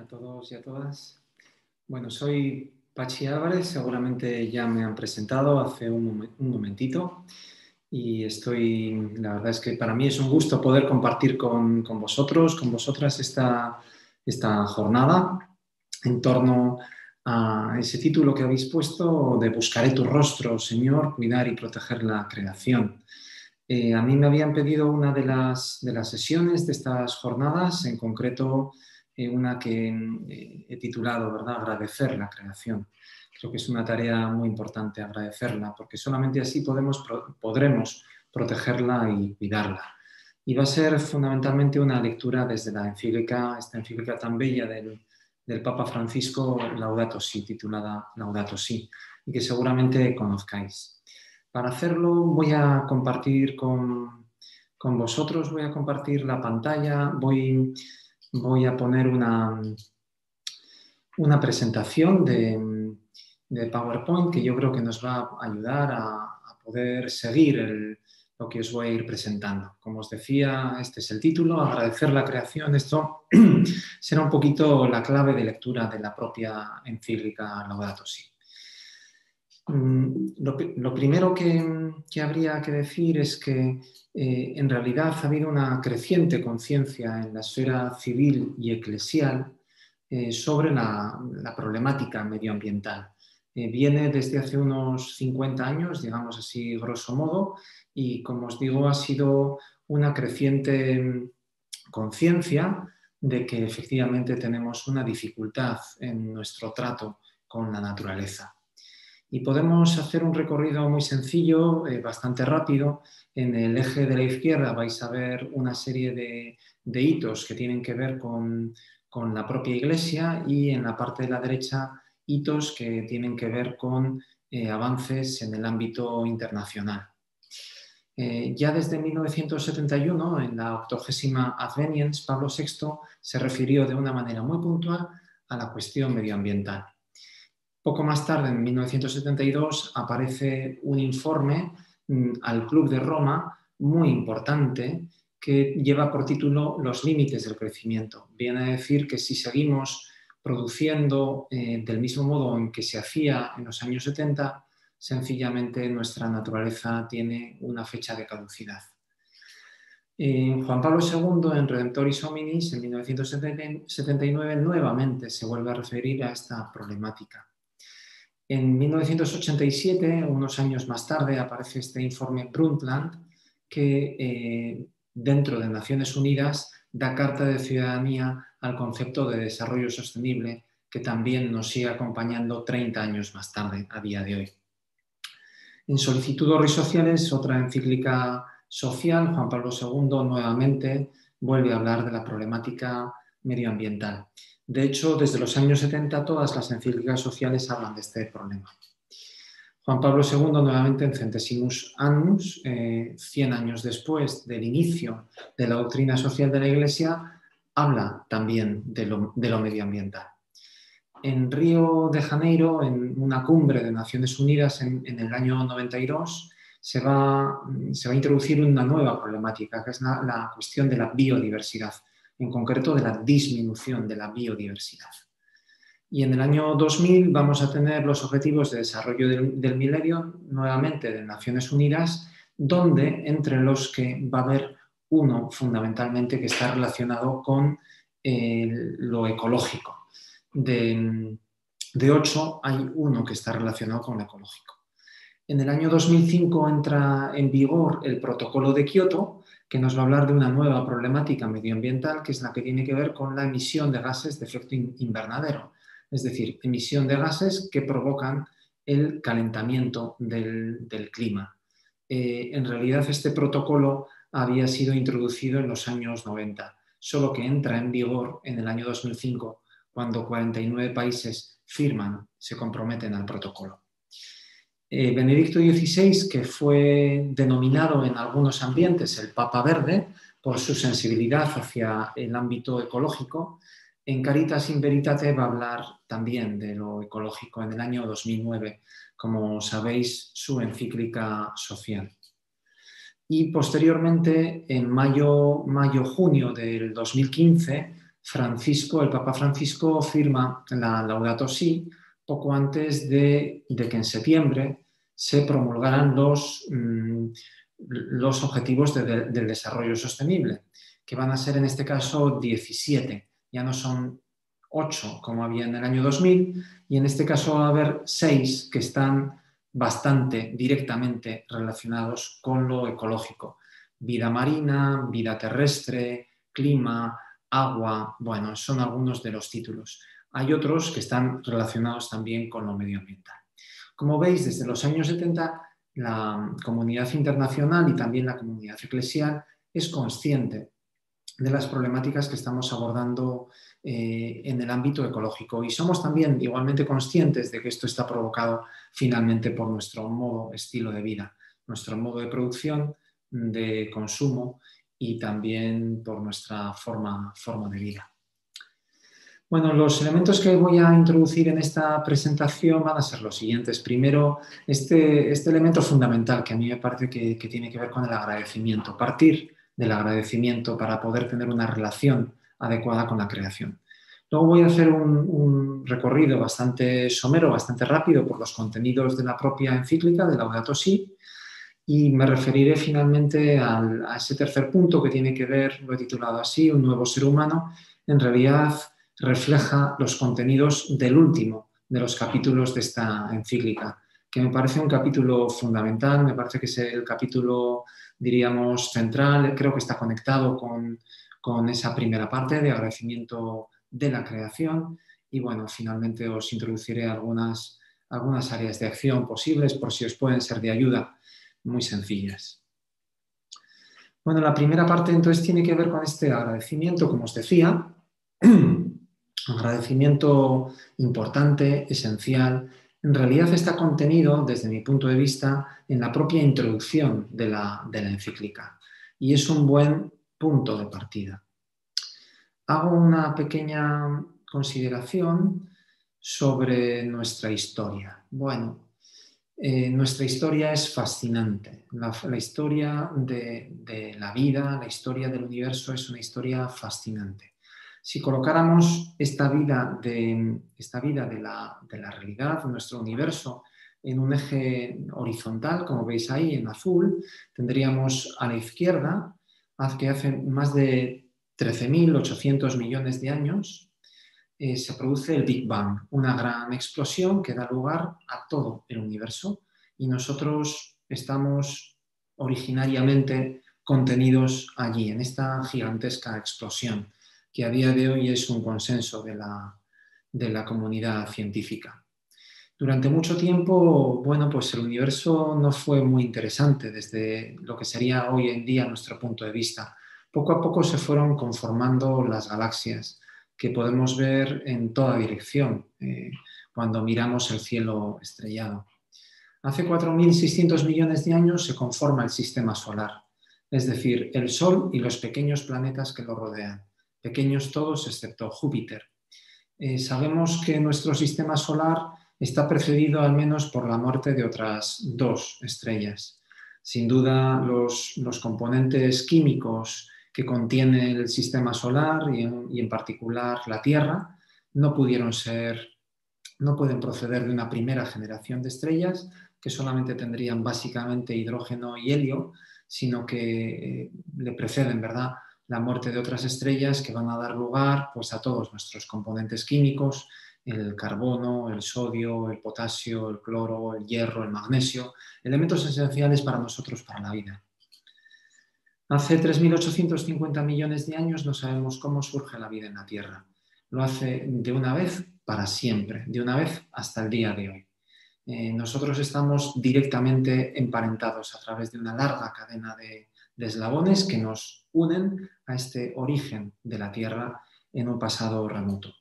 a todos y a todas. Bueno, soy Pachi Álvarez, seguramente ya me han presentado hace un momentito y la verdad es que para mí es un gusto poder compartir con vosotros, con vosotras esta jornada en torno a ese título que habéis puesto de Buscaré tu rostro, Señor, cuidar y proteger la creación. A mí me habían pedido una de las sesiones de estas jornadas, en concreto una que he titulado, ¿verdad?, Agradecer la creación. Creo que es una tarea muy importante agradecerla, porque solamente así podremos protegerla y cuidarla. Y va a ser fundamentalmente una lectura desde esta encíclica tan bella del Papa Francisco, Laudato Si, titulada Laudato Si, y que seguramente conozcáis. Para hacerlo voy a compartir con vosotros, voy a compartir la pantalla, voy a poner una presentación de PowerPoint que yo creo que nos va a ayudar a poder seguir lo que os voy a ir presentando. Como os decía, este es el título, Agradecer la creación. Esto será un poquito la clave de lectura de la propia encíclica Laudato Si. Lo primero que habría que decir es que en realidad ha habido una creciente conciencia en la esfera civil y eclesial sobre la problemática medioambiental. Viene desde hace unos 50 años, digamos así grosso modo, y como os digo, ha sido una creciente conciencia de que efectivamente tenemos una dificultad en nuestro trato con la naturaleza. Y podemos hacer un recorrido muy sencillo, bastante rápido. En el eje de la izquierda vais a ver una serie de hitos que tienen que ver con la propia Iglesia, y en la parte de la derecha hitos que tienen que ver con avances en el ámbito internacional. Ya desde 1971, en la 80ª Adveniens, Pablo VI se refirió de una manera muy puntual a la cuestión medioambiental. Poco más tarde, en 1972, aparece un informe al Club de Roma muy importante que lleva por título Los límites del crecimiento. Viene a decir que si seguimos produciendo del mismo modo en que se hacía en los años 70, sencillamente nuestra naturaleza tiene una fecha de caducidad. Juan Pablo II, en Redemptoris Hominis, en 1979, nuevamente se vuelve a referir a esta problemática. En 1987, unos años más tarde, aparece este informe Brundtland que dentro de Naciones Unidas da carta de ciudadanía al concepto de desarrollo sostenible, que también nos sigue acompañando 30 años más tarde, a día de hoy. En Solicitudo Sociales, otra encíclica social, Juan Pablo II nuevamente vuelve a hablar de la problemática medioambiental. De hecho, desde los años 70 todas las encíclicas sociales hablan de este problema. Juan Pablo II nuevamente en Centesimus Annus, 100 años después del inicio de la doctrina social de la Iglesia, habla también de lo medioambiental. En Río de Janeiro, en una cumbre de Naciones Unidas en el año 92, se va a introducir una nueva problemática, que es la cuestión de la biodiversidad, en concreto de la disminución de la biodiversidad. Y en el año 2000 vamos a tener los Objetivos de Desarrollo del Milenio, nuevamente de Naciones Unidas, donde entre los que va a haber uno fundamentalmente que está relacionado con lo ecológico. De 8 hay uno que está relacionado con lo ecológico. En el año 2005 entra en vigor el Protocolo de Kioto, que nos va a hablar de una nueva problemática medioambiental, que es la que tiene que ver con la emisión de gases de efecto invernadero, es decir, emisión de gases que provocan el calentamiento del clima. En realidad este protocolo había sido introducido en los años 90, solo que entra en vigor en el año 2005, cuando 49 países se comprometen al protocolo. Benedicto XVI, que fue denominado en algunos ambientes el Papa Verde por su sensibilidad hacia el ámbito ecológico, en Caritas in Veritate va a hablar también de lo ecológico en el año 2009, como sabéis, su encíclica social. Y posteriormente, en mayo-junio del 2015, el Papa Francisco firma la Laudato Si poco antes de que en septiembre se promulgaran los objetivos del desarrollo sostenible, que van a ser en este caso 17, ya no son 8 como había en el año 2000, y en este caso va a haber 6 que están bastante directamente relacionados con lo ecológico. Vida marina, vida terrestre, clima, agua, bueno, son algunos de los títulos. Hay otros que están relacionados también con lo medioambiental. Como veis, desde los años 70, la comunidad internacional y también la comunidad eclesial es consciente de las problemáticas que estamos abordando en el ámbito ecológico, y somos también igualmente conscientes de que esto está provocado finalmente por nuestro estilo de vida, nuestro modo de producción, de consumo y también por nuestra forma de vida. Bueno, los elementos que voy a introducir en esta presentación van a ser los siguientes. Primero, este elemento fundamental que a mí me parece que tiene que ver con el agradecimiento, partir del agradecimiento para poder tener una relación adecuada con la creación. Luego voy a hacer un recorrido bastante somero, bastante rápido por los contenidos de la propia encíclica de Laudato Si, y me referiré finalmente a ese tercer punto que tiene que ver, lo he titulado así, un nuevo ser humano. En realidad refleja los contenidos del último de los capítulos de esta encíclica, que me parece un capítulo fundamental, me parece que es el capítulo, diríamos, central, creo que está conectado con esa primera parte de agradecimiento de la creación, y bueno, finalmente os introduciré algunas áreas de acción posibles por si os pueden ser de ayuda, muy sencillas. Bueno, la primera parte entonces tiene que ver con este agradecimiento, como os decía, agradecimiento importante, esencial. En realidad está contenido, desde mi punto de vista, en la propia introducción de la encíclica, y es un buen punto de partida. Hago una pequeña consideración sobre nuestra historia. Bueno, nuestra historia es fascinante. La historia de la vida, la historia del universo es una historia fascinante. Si colocáramos esta vida de la realidad, nuestro universo, en un eje horizontal, como veis ahí en azul, tendríamos a la izquierda, que hace más de 13.800 millones de años, se produce el Big Bang, una gran explosión que da lugar a todo el universo, y nosotros estamos originariamente contenidos allí, en esta gigantesca explosión, que a día de hoy es un consenso de la comunidad científica. Durante mucho tiempo, bueno, pues el universo no fue muy interesante desde lo que sería hoy en día nuestro punto de vista. Poco a poco se fueron conformando las galaxias, que podemos ver en toda dirección cuando miramos el cielo estrellado. Hace 4.600 millones de años se conforma el sistema solar, es decir, el Sol y los pequeños planetas que lo rodean, pequeños todos excepto Júpiter. Sabemos que nuestro sistema solar está precedido al menos por la muerte de otras 2 estrellas. Sin duda, los componentes químicos que contiene el sistema solar y en particular la Tierra no pueden proceder de una primera generación de estrellas que solamente tendrían básicamente hidrógeno y helio, sino que le preceden, ¿verdad?, la muerte de otras estrellas que van a dar lugar pues, a todos nuestros componentes químicos, el carbono, el sodio, el potasio, el cloro, el hierro, el magnesio, elementos esenciales para nosotros, para la vida. Hace 3.850 millones de años no sabemos cómo surge la vida en la Tierra. Lo hace de una vez para siempre, de una vez hasta el día de hoy. Nosotros estamos directamente emparentados a través de una larga cadena de eslabones que nos unen a este origen de la Tierra en un pasado remoto.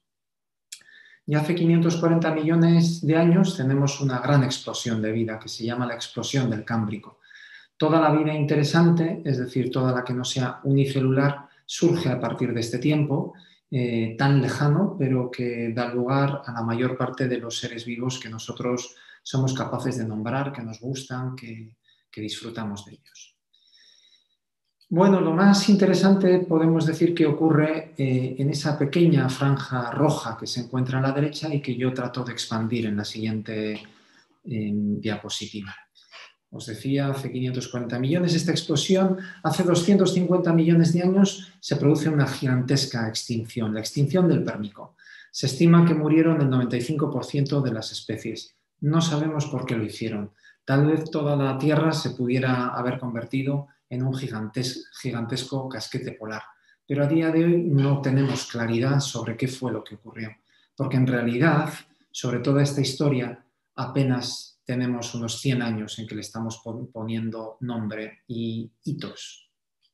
Y hace 540 millones de años tenemos una gran explosión de vida que se llama la explosión del Cámbrico. Toda la vida interesante, es decir, toda la que no sea unicelular, surge a partir de este tiempo tan lejano, pero que da lugar a la mayor parte de los seres vivos que nosotros somos capaces de nombrar, que nos gustan, que disfrutamos de ellos. Bueno, lo más interesante podemos decir que ocurre en esa pequeña franja roja que se encuentra a la derecha y que yo trato de expandir en la siguiente diapositiva. Os decía, hace 540 millones, esta explosión, hace 250 millones de años se produce una gigantesca extinción, la extinción del Pérmico. Se estima que murieron el 95% de las especies. No sabemos por qué lo hicieron. Tal vez toda la Tierra se pudiera haber convertido en un gigantesco casquete polar. Pero a día de hoy no tenemos claridad sobre qué fue lo que ocurrió. Porque en realidad, sobre toda esta historia, apenas tenemos unos 100 años en que le estamos poniendo nombre y hitos.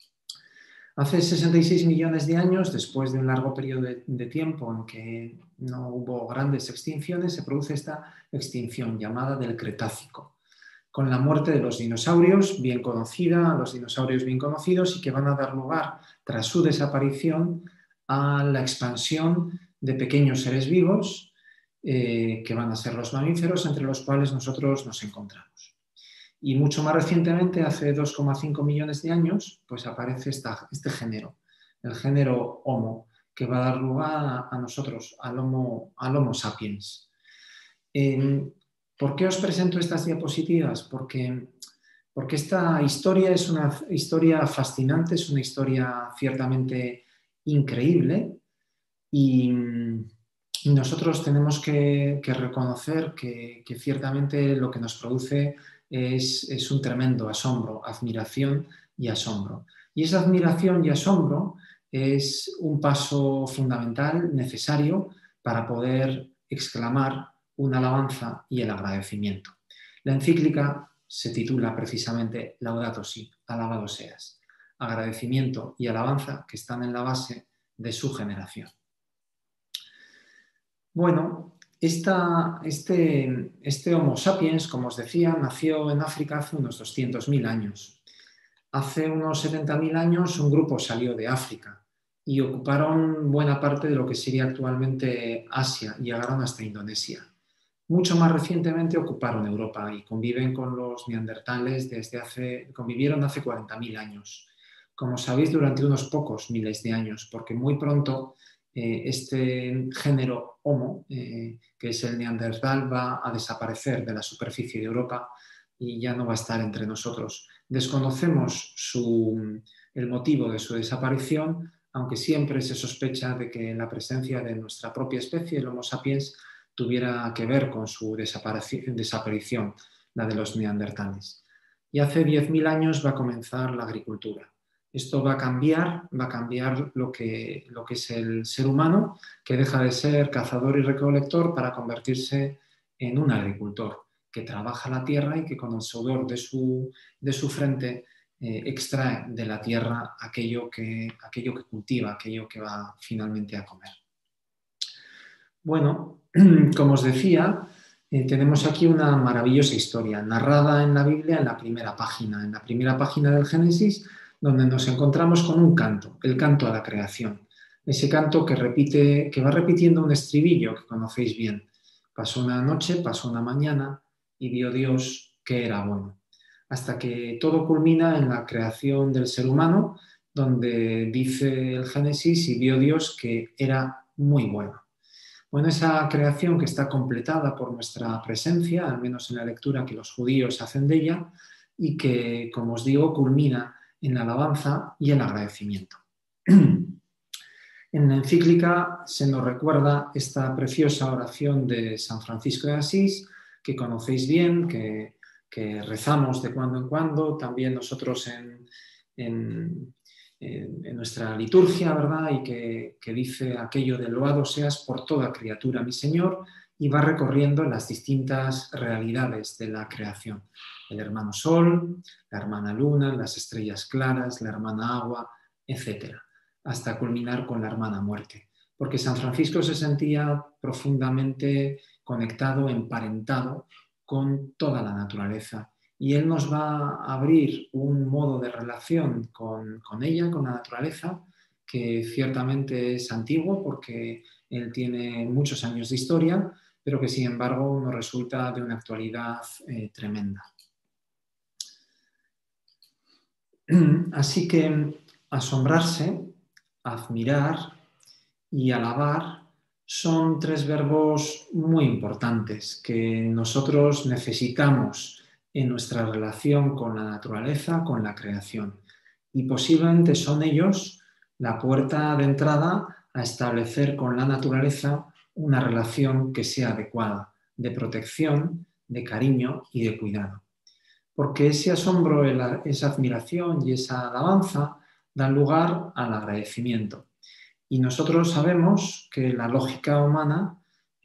Hace 66 millones de años, después de un largo periodo de tiempo en que no hubo grandes extinciones, se produce esta extinción llamada del Cretácico, con la muerte de los dinosaurios, bien conocida, los dinosaurios bien conocidos, y que van a dar lugar, tras su desaparición, a la expansión de pequeños seres vivos, que van a ser los mamíferos, entre los cuales nosotros nos encontramos. Y mucho más recientemente, hace 2,5 millones de años, pues aparece este género, el género Homo, que va a dar lugar a nosotros, al Homo sapiens. ¿Por qué os presento estas diapositivas? Porque esta historia es una historia fascinante, es una historia ciertamente increíble y nosotros tenemos que reconocer que ciertamente lo que nos produce es un tremendo asombro, admiración y asombro. Y esa admiración y asombro es un paso fundamental, necesario, para poder exclamar una alabanza y el agradecimiento. La encíclica se titula precisamente Laudato Si, alabado seas. Agradecimiento y alabanza que están en la base de su generación. Bueno, este Homo sapiens, como os decía, nació en África hace unos 200.000 años. Hace unos 70.000 años un grupo salió de África y ocuparon buena parte de lo que sería actualmente Asia y llegaron hasta Indonesia. Mucho más recientemente ocuparon Europa y conviven con los neandertales convivieron hace 40.000 años. Como sabéis, durante unos pocos miles de años, porque muy pronto este género Homo, que es el neandertal, va a desaparecer de la superficie de Europa y ya no va a estar entre nosotros. Desconocemos el motivo de su desaparición, aunque siempre se sospecha de que la presencia de nuestra propia especie, el Homo sapiens, tuviera que ver con su desaparición, la de los neandertales. Y hace 10.000 años va a comenzar la agricultura. Esto va a cambiar lo que es el ser humano, que deja de ser cazador y recolector para convertirse en un agricultor, que trabaja la tierra y que con el sudor de su frente extrae de la tierra aquello que cultiva, aquello que va finalmente a comer. Bueno, como os decía, tenemos aquí una maravillosa historia narrada en la Biblia en la primera página del Génesis, donde nos encontramos con un canto, el canto a la creación. Ese canto que va repitiendo un estribillo que conocéis bien. Pasó una noche, pasó una mañana y vio Dios que era bueno. Hasta que todo culmina en la creación del ser humano, donde dice el Génesis y vio Dios que era muy bueno. Bueno, esa creación que está completada por nuestra presencia, al menos en la lectura que los judíos hacen de ella, y que, como os digo, culmina en la alabanza y el agradecimiento. En la encíclica se nos recuerda esta preciosa oración de San Francisco de Asís, que conocéis bien, que rezamos de cuando en cuando, también nosotros en nuestra liturgia, ¿verdad? Y que dice aquello de loado seas por toda criatura, mi Señor, y va recorriendo las distintas realidades de la creación. El hermano Sol, la hermana Luna, las estrellas claras, la hermana Agua, etcétera, hasta culminar con la hermana Muerte. Porque San Francisco se sentía profundamente conectado, emparentado con toda la naturaleza. Y él nos va a abrir un modo de relación con ella, con la naturaleza, que ciertamente es antiguo porque él tiene muchos años de historia, pero que sin embargo nos resulta de una actualidad tremenda. Así que asombrarse, admirar y alabar son tres verbos muy importantes que nosotros necesitamos en nuestra relación con la naturaleza, con la creación. Y posiblemente son ellos la puerta de entrada a establecer con la naturaleza una relación que sea adecuada, de protección, de cariño y de cuidado. Porque ese asombro, esa admiración y esa alabanza dan lugar al agradecimiento. Y nosotros sabemos que la lógica humana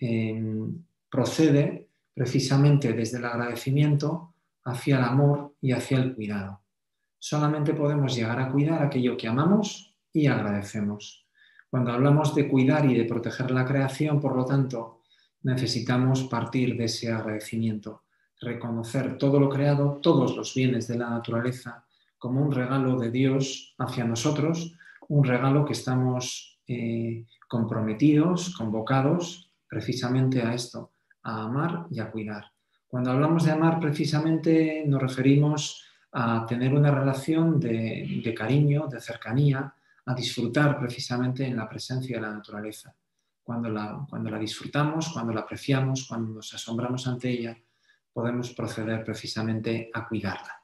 procede precisamente desde el agradecimiento hacia el amor y hacia el cuidado. Solamente podemos llegar a cuidar aquello que amamos y agradecemos. Cuando hablamos de cuidar y de proteger la creación, por lo tanto, necesitamos partir de ese agradecimiento, reconocer todo lo creado, todos los bienes de la naturaleza, como un regalo de Dios hacia nosotros, un regalo que estamos comprometidos, convocados precisamente a esto, a amar y a cuidar. Cuando hablamos de amar, precisamente nos referimos a tener una relación de cariño, de cercanía, a disfrutar precisamente en la presencia de la naturaleza. Cuando la disfrutamos, cuando la apreciamos, cuando nos asombramos ante ella, podemos proceder precisamente a cuidarla.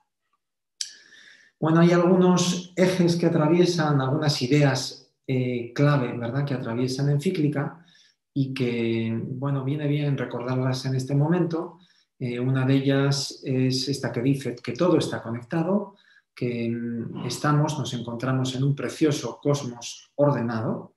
Bueno, hay algunos ejes que atraviesan, algunas ideas clave, ¿verdad?, que atraviesan la encíclica y que, bueno, viene bien recordarlas en este momento. Una de ellas es esta que dice que todo está conectado, que nos encontramos en un precioso cosmos ordenado.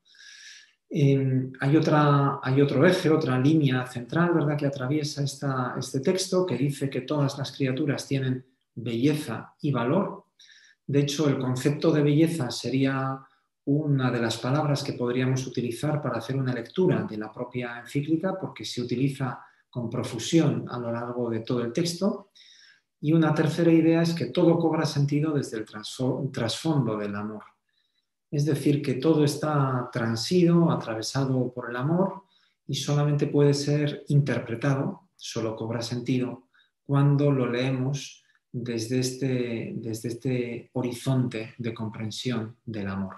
Hay otro eje, otra línea central, ¿verdad?, que atraviesa este texto, que dice que todas las criaturas tienen belleza y valor. De hecho, el concepto de belleza sería una de las palabras que podríamos utilizar para hacer una lectura de la propia encíclica, porque se utiliza con profusión a lo largo de todo el texto. Y una tercera idea es que todo cobra sentido desde el trasfondo del amor. Es decir, que todo está transido, atravesado por el amor y solamente puede ser interpretado, solo cobra sentido, cuando lo leemos desde este horizonte de comprensión del amor.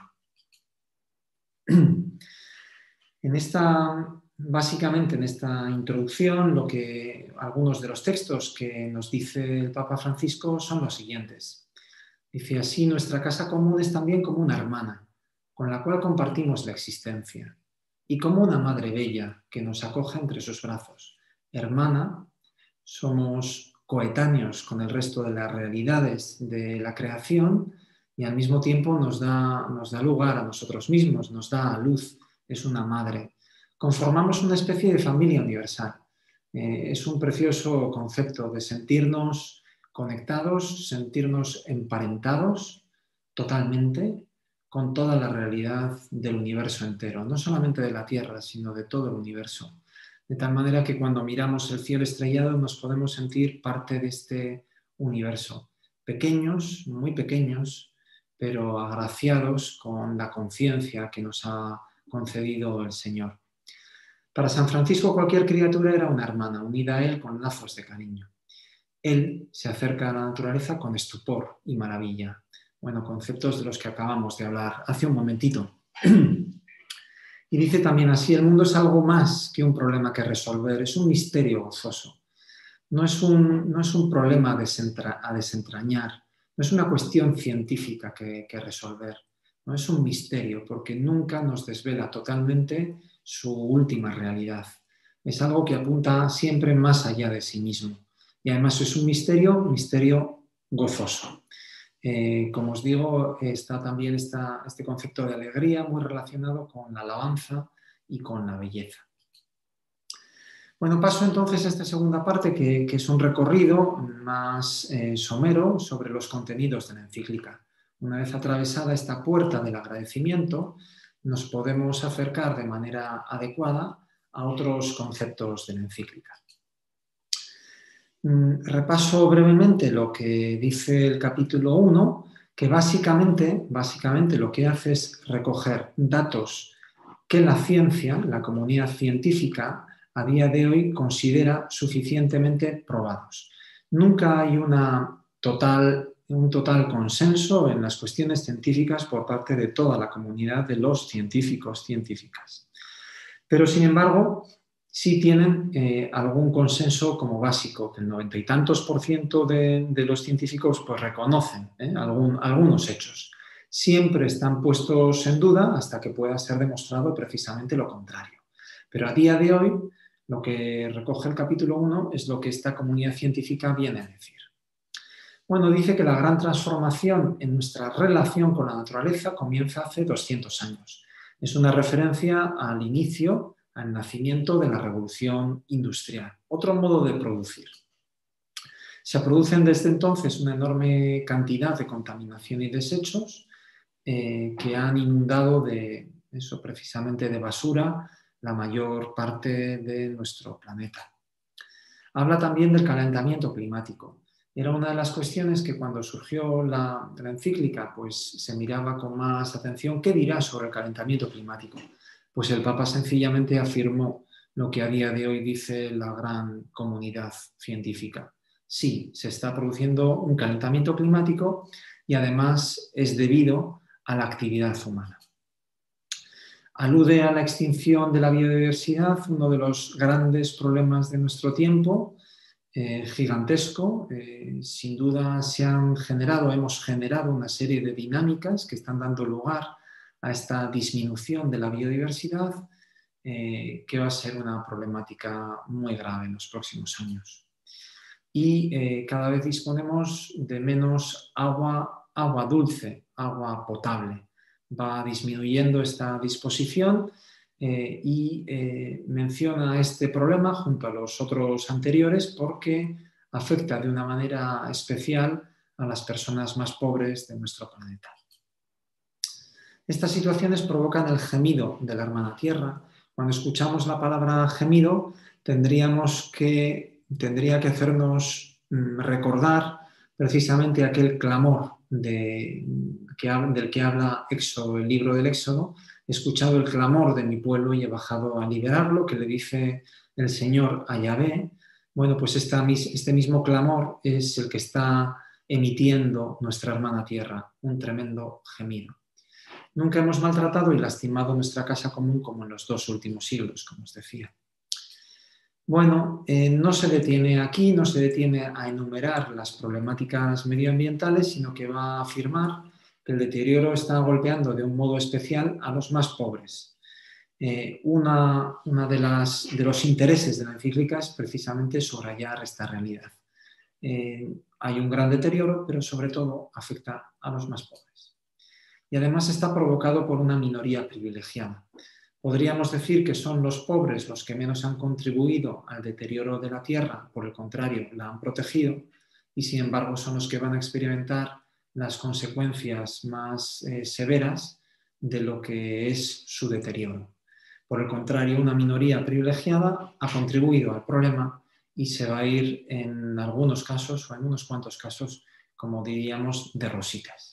Básicamente en esta introducción, algunos de los textos que nos dice el Papa Francisco son los siguientes. Dice así: nuestra casa común es también como una hermana, con la cual compartimos la existencia, y como una madre bella que nos acoge entre sus brazos. Hermana, somos coetáneos con el resto de las realidades de la creación y al mismo tiempo nos da lugar a nosotros mismos, nos da luz, es una madre. Conformamos una especie de familia universal. Es un precioso concepto de sentirnos conectados, sentirnos emparentados totalmente con toda la realidad del universo entero, no solamente de la Tierra, sino de todo el universo. De tal manera que cuando miramos el cielo estrellado nos podemos sentir parte de este universo. Pequeños, muy pequeños, pero agraciados con la conciencia que nos ha concedido el Señor. Para San Francisco cualquier criatura era una hermana, unida a él con lazos de cariño. Él se acerca a la naturaleza con estupor y maravilla. Bueno, conceptos de los que acabamos de hablar hace un momentito. Y dice también así: el mundo es algo más que un problema que resolver, es un misterio gozoso. No es un problema a desentrañar, no es una cuestión científica que resolver, no es un misterio, porque nunca nos desvela totalmente su última realidad. Es algo que apunta siempre más allá de sí mismo. Y además es un misterio gozoso. Como os digo, está también este concepto de alegría muy relacionado con la alabanza y con la belleza. Bueno, paso entonces a esta segunda parte, que es un recorrido más somero sobre los contenidos de la encíclica. Una vez atravesada esta puerta del agradecimiento, nos podemos acercar de manera adecuada a otros conceptos de la encíclica. Repaso brevemente lo que dice el capítulo 1, que básicamente lo que hace es recoger datos que la ciencia, la comunidad científica, a día de hoy considera suficientemente probados. Nunca hay una total un total consenso en las cuestiones científicas por parte de toda la comunidad de los científicos, científicas. Pero, sin embargo, sí tienen algún consenso como básico, que el 90 y tantos por ciento de los científicos pues, reconocen algunos hechos. Siempre están puestos en duda hasta que pueda ser demostrado precisamente lo contrario. Pero a día de hoy, lo que recoge el capítulo 1 es lo que esta comunidad científica viene a decir. Bueno, dice que la gran transformación en nuestra relación con la naturaleza comienza hace 200 años. Es una referencia al inicio, al nacimiento de la revolución industrial, otro modo de producir. Se producen desde entonces una enorme cantidad de contaminación y desechos que han inundado precisamente de basura la mayor parte de nuestro planeta. Habla también del calentamiento climático. Era una de las cuestiones que cuando surgió la encíclica pues se miraba con más atención. ¿Qué dirá sobre el calentamiento climático? Pues el Papa sencillamente afirmó lo que a día de hoy dice la gran comunidad científica. Sí, se está produciendo un calentamiento climático y además es debido a la actividad humana. Alude a la extinción de la biodiversidad, uno de los grandes problemas de nuestro tiempo, gigantesco. Sin duda hemos generado una serie de dinámicas que están dando lugar a esta disminución de la biodiversidad, que va a ser una problemática muy grave en los próximos años. Y cada vez disponemos de menos agua dulce, agua potable. Va disminuyendo esta disposición y menciona este problema junto a los otros anteriores porque afecta de una manera especial a las personas más pobres de nuestro planeta. Estas situaciones provocan el gemido de la hermana Tierra. Cuando escuchamos la palabra gemido, tendría que hacernos recordar precisamente aquel clamor del que habla Éxodo, el libro del Éxodo. He escuchado el clamor de mi pueblo y he bajado a liberarlo, que le dice el Señor a Yahvé. Bueno, pues este mismo clamor es el que está emitiendo nuestra hermana Tierra, un tremendo gemido. Nunca hemos maltratado y lastimado nuestra casa común como en los 2 últimos siglos, como os decía. Bueno, no se detiene aquí, no se detiene a enumerar las problemáticas medioambientales, sino que va a afirmar que el deterioro está golpeando de un modo especial a los más pobres. Una de los intereses de la encíclica es precisamente subrayar esta realidad. Hay un gran deterioro, pero sobre todo afecta a los más pobres. Y además está provocado por una minoría privilegiada. Podríamos decir que son los pobres los que menos han contribuido al deterioro de la tierra, por el contrario, la han protegido, y sin embargo son los que van a experimentar las consecuencias más severas de lo que es su deterioro. Por el contrario, una minoría privilegiada ha contribuido al problema y se va a ir en algunos casos, o en unos cuantos casos, como diríamos, de rositas.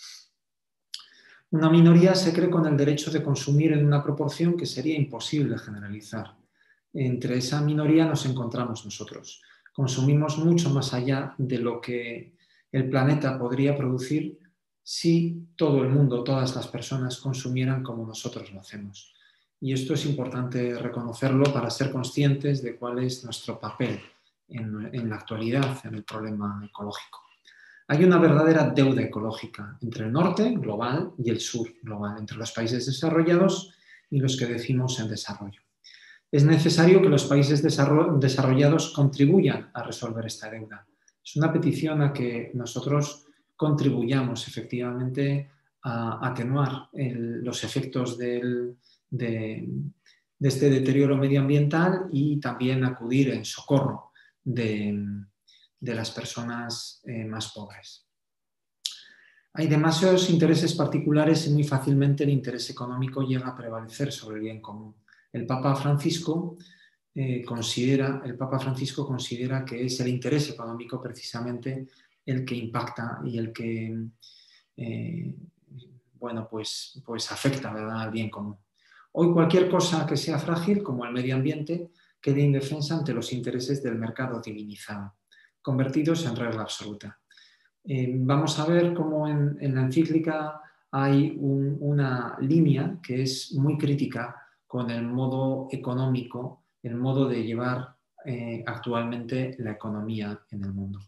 Una minoría se cree con el derecho de consumir en una proporción que sería imposible generalizar. Entre esa minoría nos encontramos nosotros. Consumimos mucho más allá de lo que el planeta podría producir si todo el mundo, todas las personas consumieran como nosotros lo hacemos. Y esto es importante reconocerlo para ser conscientes de cuál es nuestro papel en la actualidad en el problema ecológico. Hay una verdadera deuda ecológica entre el norte global y el sur global, entre los países desarrollados y los que decimos en desarrollo. Es necesario que los países desarrollados contribuyan a resolver esta deuda. Es una petición a que nosotros contribuyamos efectivamente a atenuar los efectos de este deterioro medioambiental y también acudir en socorro de las personas más pobres. Hay demasiados intereses particulares y muy fácilmente el interés económico llega a prevalecer sobre el bien común. El Papa Francisco considera que es el interés económico precisamente el que impacta y el que pues afecta, ¿verdad?, al bien común. Hoy cualquier cosa que sea frágil, como el medio ambiente, queda indefensa ante los intereses del mercado divinizado, convertidos en regla absoluta. Vamos a ver cómo en la encíclica hay una línea que es muy crítica con el modo económico, el modo de llevar actualmente la economía en el mundo.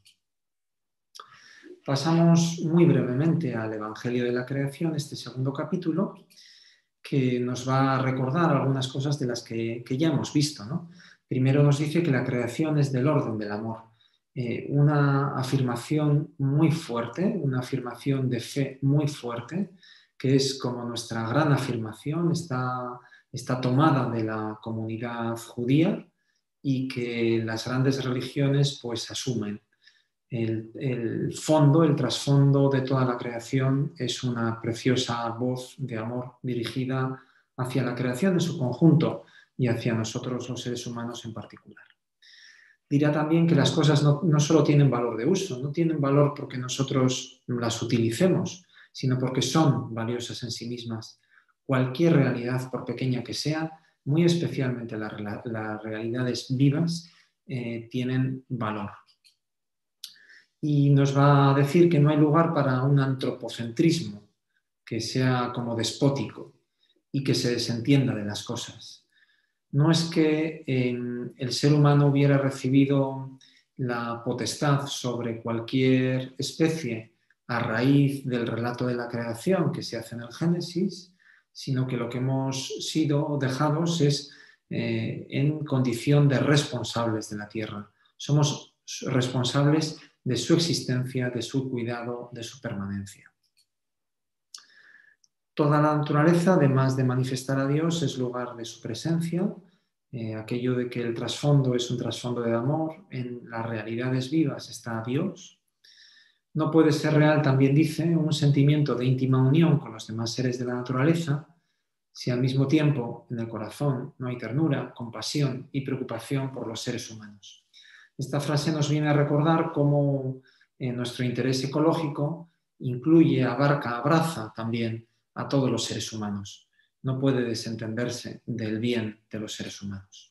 Pasamos muy brevemente al Evangelio de la Creación, este segundo capítulo, que nos va a recordar algunas cosas de las que ya hemos visto, ¿no? Primero nos dice que la creación es del orden del amor. Una afirmación muy fuerte, una afirmación de fe muy fuerte, que es como nuestra gran afirmación, está tomada de la comunidad judía y que las grandes religiones pues asumen. El fondo, el trasfondo de toda la creación es una preciosa voz de amor dirigida hacia la creación en su conjunto y hacia nosotros los seres humanos en particular. Dirá también que las cosas no solo tienen valor de uso, no tienen valor porque nosotros las utilicemos, sino porque son valiosas en sí mismas. Cualquier realidad, por pequeña que sea, muy especialmente las realidades vivas, tienen valor. Y nos va a decir que no hay lugar para un antropocentrismo que sea como despótico y que se desentienda de las cosas. No es que el ser humano hubiera recibido la potestad sobre cualquier especie a raíz del relato de la creación que se hace en el Génesis, sino que lo que hemos sido dejados es en condición de responsables de la tierra. Somos responsables de su existencia, de su cuidado, de su permanencia. Toda la naturaleza, además de manifestar a Dios, es lugar de su presencia. Aquello de que el trasfondo es un trasfondo de amor, en las realidades vivas está Dios. No puede ser real, también dice, un sentimiento de íntima unión con los demás seres de la naturaleza si al mismo tiempo en el corazón no hay ternura, compasión y preocupación por los seres humanos. Esta frase nos viene a recordar cómo nuestro interés ecológico incluye, abarca, abraza también a todos los seres humanos. No puede desentenderse del bien de los seres humanos.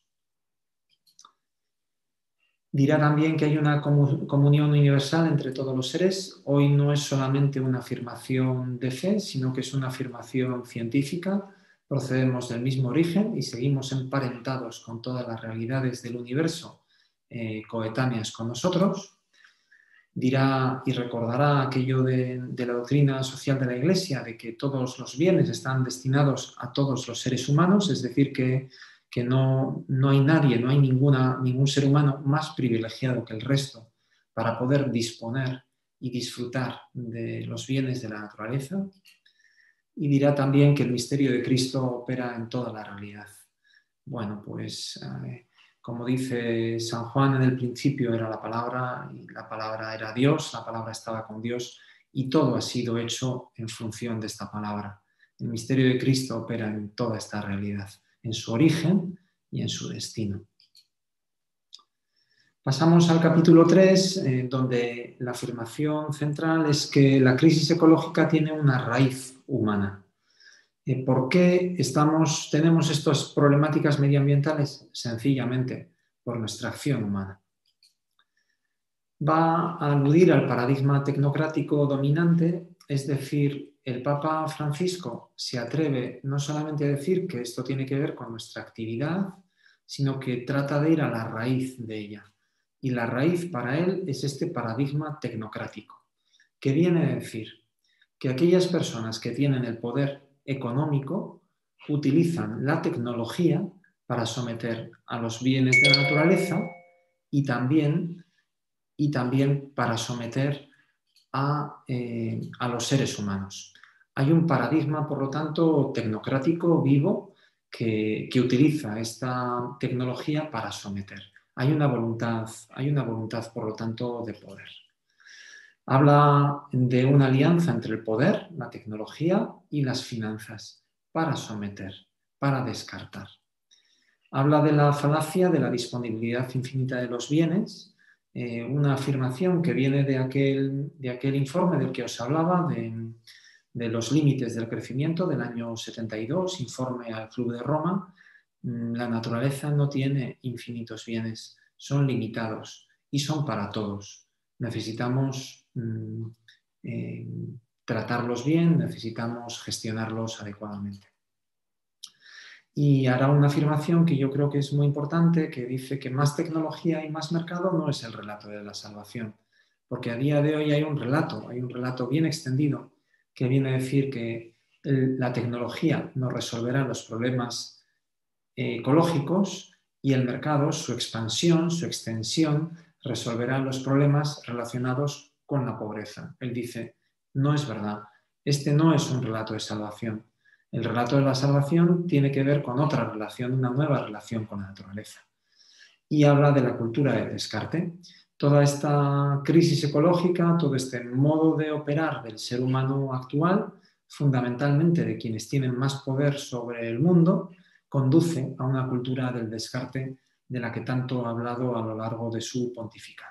Dirá también que hay una comunión universal entre todos los seres. Hoy no es solamente una afirmación de fe, sino que es una afirmación científica. Procedemos del mismo origen y seguimos emparentados con todas las realidades del universo coetáneas con nosotros. Dirá y recordará aquello de la doctrina social de la Iglesia, de que todos los bienes están destinados a todos los seres humanos, es decir, que no hay nadie, no hay ningún ser humano más privilegiado que el resto para poder disponer y disfrutar de los bienes de la naturaleza. Y dirá también que el misterio de Cristo opera en toda la realidad. Bueno, pues como dice San Juan, en el principio era la palabra y la palabra era Dios, la palabra estaba con Dios y todo ha sido hecho en función de esta palabra. El misterio de Cristo opera en toda esta realidad, en su origen y en su destino. Pasamos al capítulo 3, donde la afirmación central es que la crisis ecológica tiene una raíz humana. ¿Por qué tenemos estas problemáticas medioambientales? Sencillamente por nuestra acción humana. Va a aludir al paradigma tecnocrático dominante, es decir, el Papa Francisco se atreve no solamente a decir que esto tiene que ver con nuestra actividad, sino que trata de ir a la raíz de ella. Y la raíz para él es este paradigma tecnocrático, que viene a decir que aquellas personas que tienen el poder económico utilizan la tecnología para someter a los bienes de la naturaleza y también para someter a los seres humanos. Hay un paradigma, por lo tanto, tecnocrático vivo que utiliza esta tecnología para someter. Hay una voluntad, por lo tanto, de poder. Habla de una alianza entre el poder, la tecnología y las finanzas para someter, para descartar. Habla de la falacia de la disponibilidad infinita de los bienes, una afirmación que viene de aquel informe del que os hablaba, de los límites del crecimiento del año 72, informe al Club de Roma. La naturaleza no tiene infinitos bienes, son limitados y son para todos. Necesitamos tratarlos bien, necesitamos gestionarlos adecuadamente. Y hará una afirmación que yo creo que es muy importante, que dice que más tecnología y más mercado no es el relato de la salvación, porque a día de hoy hay un relato bien extendido que viene a decir que la tecnología nos resolverá los problemas ecológicos y el mercado, su expansión, su extensión, resolverá los problemas relacionados con la pobreza. Él dice, no es verdad, este no es un relato de salvación. El relato de la salvación tiene que ver con otra relación, una nueva relación con la naturaleza. Y habla de la cultura del descarte. Toda esta crisis ecológica, todo este modo de operar del ser humano actual, fundamentalmente de quienes tienen más poder sobre el mundo, conduce a una cultura del descarte de la que tanto ha hablado a lo largo de su pontificado.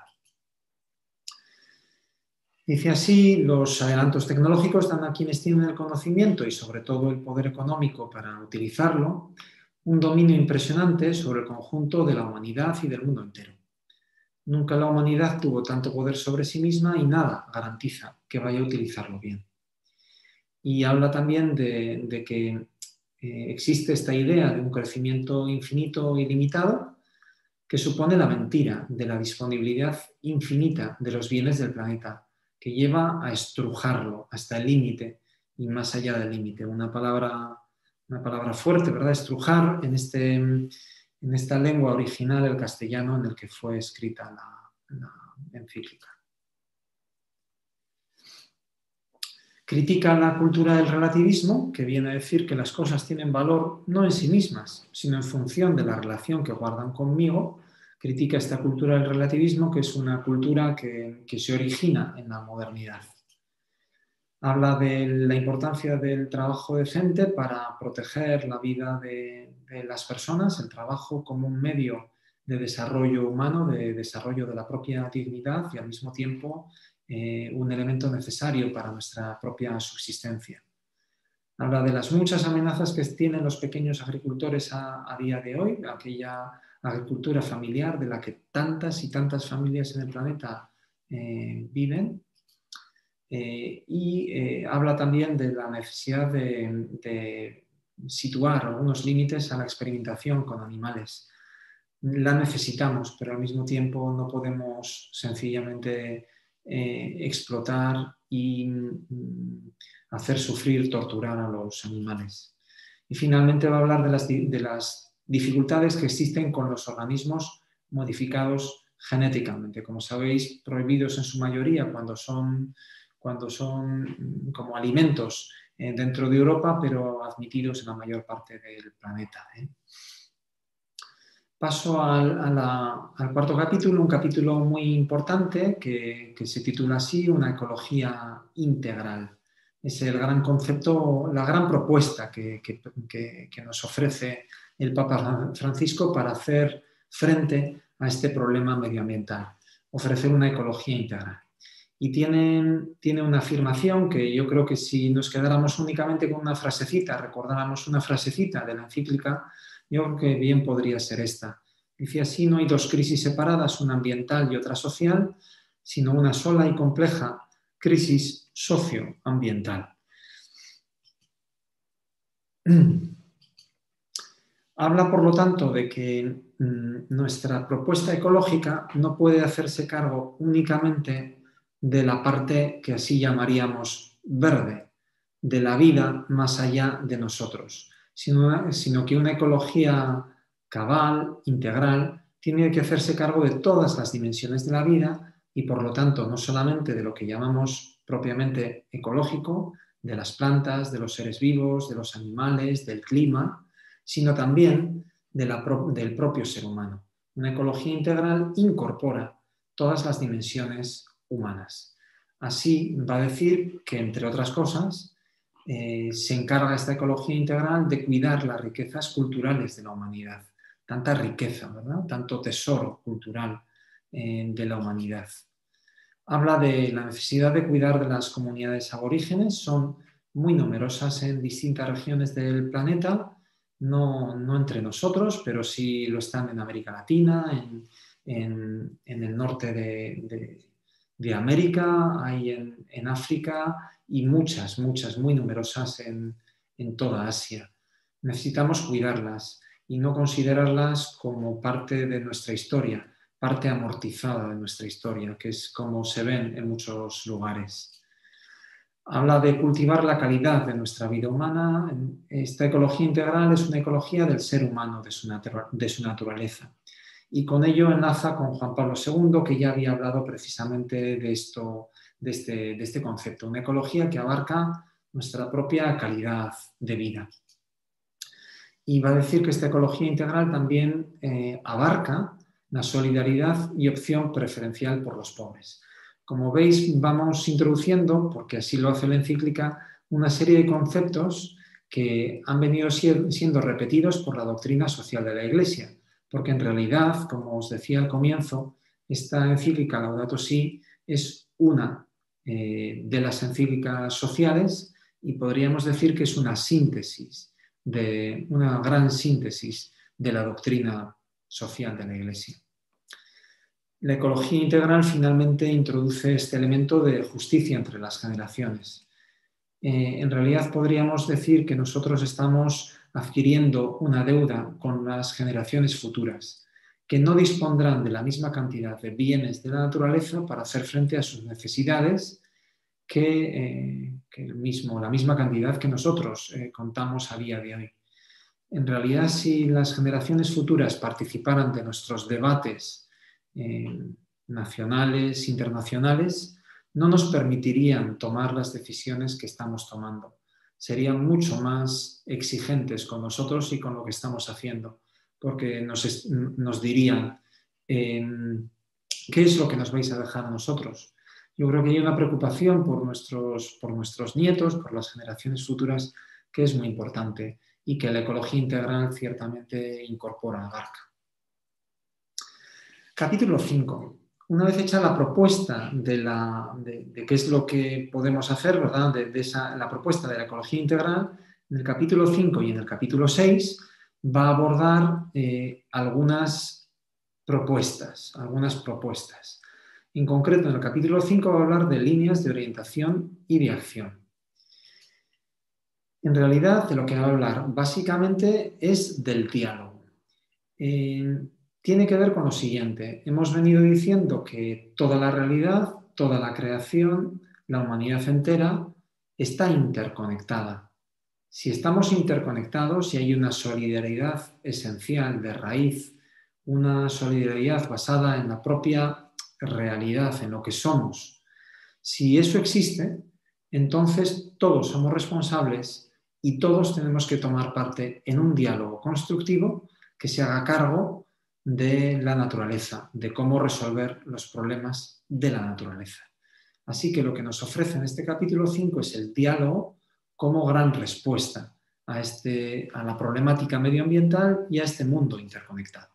Dice así, los adelantos tecnológicos dan a quienes tienen el conocimiento y sobre todo el poder económico para utilizarlo un dominio impresionante sobre el conjunto de la humanidad y del mundo entero. Nunca la humanidad tuvo tanto poder sobre sí misma y nada garantiza que vaya a utilizarlo bien. Y habla también de que existe esta idea de un crecimiento infinito y limitado que supone la mentira de la disponibilidad infinita de los bienes del planeta, que lleva a estrujarlo hasta el límite y más allá del límite. Una palabra fuerte, ¿verdad? Estrujar en esta lengua original, el castellano, en el que fue escrita la encíclica. Critica la cultura del relativismo, que viene a decir que las cosas tienen valor no en sí mismas, sino en función de la relación que guardan conmigo. Critica esta cultura del relativismo, que es una cultura que se origina en la modernidad. Habla de la importancia del trabajo decente para proteger la vida de las personas, el trabajo como un medio de desarrollo humano, de desarrollo de la propia dignidad y al mismo tiempo un elemento necesario para nuestra propia subsistencia. Habla de las muchas amenazas que tienen los pequeños agricultores a día de hoy, aquella agricultura familiar de la que tantas y tantas familias en el planeta viven. Habla también de la necesidad de situar algunos límites a la experimentación con animales. La necesitamos, pero al mismo tiempo no podemos sencillamente explotar y hacer sufrir, torturar a los animales. Y finalmente va a hablar de las dificultades que existen con los organismos modificados genéticamente. Como sabéis, prohibidos en su mayoría cuando son como alimentos dentro de Europa, pero admitidos en la mayor parte del planeta. Paso al cuarto capítulo, un capítulo muy importante que se titula así, una ecología integral. Es el gran concepto, la gran propuesta que nos ofrece el Papa Francisco para hacer frente a este problema medioambiental, ofrecer una ecología integral. Y tiene una afirmación que yo creo que si nos quedáramos únicamente con una frasecita, recordáramos una frasecita de la encíclica, yo creo que bien podría ser esta. Dice así, no hay dos crisis separadas, una ambiental y otra social, sino una sola y compleja crisis socioambiental. Habla, por lo tanto, de que nuestra propuesta ecológica no puede hacerse cargo únicamente de la parte que así llamaríamos verde, de la vida más allá de nosotros, sino que una ecología cabal, integral, tiene que hacerse cargo de todas las dimensiones de la vida y, por lo tanto, no solamente de lo que llamamos propiamente ecológico, de las plantas, de los seres vivos, de los animales, del clima, sino también del propio ser humano. Una ecología integral incorpora todas las dimensiones humanas. Así va a decir que, entre otras cosas, se encarga esta ecología integral de cuidar las riquezas culturales de la humanidad. Tanta riqueza, ¿verdad? Tanto tesoro cultural de la humanidad. Habla de la necesidad de cuidar de las comunidades aborígenes, son muy numerosas en distintas regiones del planeta, no entre nosotros, pero sí lo están en América Latina, en el norte de América, hay en África y muchas, muchas, muy numerosas en toda Asia. Necesitamos cuidarlas y no considerarlas como parte de nuestra historia, parte amortizada de nuestra historia, que es como se ven en muchos lugares. Habla de cultivar la calidad de nuestra vida humana. Esta ecología integral es una ecología del ser humano, de su naturaleza. Y con ello enlaza con Juan Pablo II, que ya había hablado precisamente de esto, de este concepto, una ecología que abarca nuestra propia calidad de vida. Y va a decir que esta ecología integral también abarca la solidaridad y opción preferencial por los pobres. Como veis, vamos introduciendo, porque así lo hace la encíclica, una serie de conceptos que han venido siendo repetidos por la doctrina social de la Iglesia, porque en realidad, como os decía al comienzo, esta encíclica Laudato Si es una de las encíclicas sociales y podríamos decir que es una gran síntesis de la doctrina social de la Iglesia. La ecología integral finalmente introduce este elemento de justicia entre las generaciones. En realidad podríamos decir que nosotros estamos adquiriendo una deuda con las generaciones futuras, que no dispondrán de la misma cantidad de bienes de la naturaleza para hacer frente a sus necesidades que la misma cantidad que nosotros contamos a día de hoy. En realidad, si las generaciones futuras participaran de nuestros debates nacionales, internacionales, no nos permitirían tomar las decisiones que estamos tomando. Serían mucho más exigentes con nosotros y con lo que estamos haciendo, porque nos dirían ¿qué es lo que nos vais a dejar a nosotros? Yo creo que hay una preocupación por nuestros nietos, por las generaciones futuras, que es muy importante y que la ecología integral ciertamente incorpora, abarca. Capítulo 5. Una vez hecha la propuesta de qué es lo que podemos hacer, ¿verdad? La propuesta de la ecología integral, en el capítulo 5 y en el capítulo 6 va a abordar algunas propuestas. En concreto, en el capítulo 5 va a hablar de líneas de orientación y de acción. En realidad, de lo que va a hablar básicamente es del diálogo. Tiene que ver con lo siguiente. Hemos venido diciendo que toda la realidad, toda la creación, la humanidad entera está interconectada. Si estamos interconectados y hay una solidaridad esencial de raíz, una solidaridad basada en la propia realidad, en lo que somos, si eso existe, entonces todos somos responsables y todos tenemos que tomar parte en un diálogo constructivo que se haga cargo de la naturaleza, de cómo resolver los problemas de la naturaleza. Así que lo que nos ofrece en este capítulo 5 es el diálogo como gran respuesta a la problemática medioambiental y a este mundo interconectado.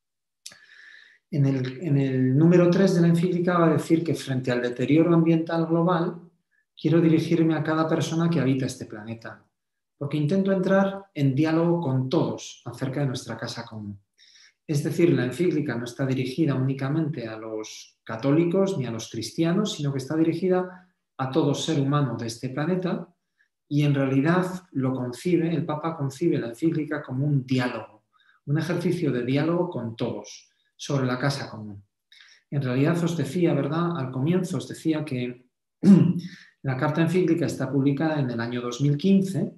En el número 3 de la encíclica va a decir que frente al deterioro ambiental global, quiero dirigirme a cada persona que habita este planeta, porque intento entrar en diálogo con todos acerca de nuestra casa común. Es decir, la encíclica no está dirigida únicamente a los católicos ni a los cristianos, sino que está dirigida a todo ser humano de este planeta y en realidad el Papa concibe la encíclica como un diálogo, un ejercicio de diálogo con todos sobre la casa común. En realidad os decía, ¿verdad? Al comienzo os decía que la carta encíclica está publicada en el año 2015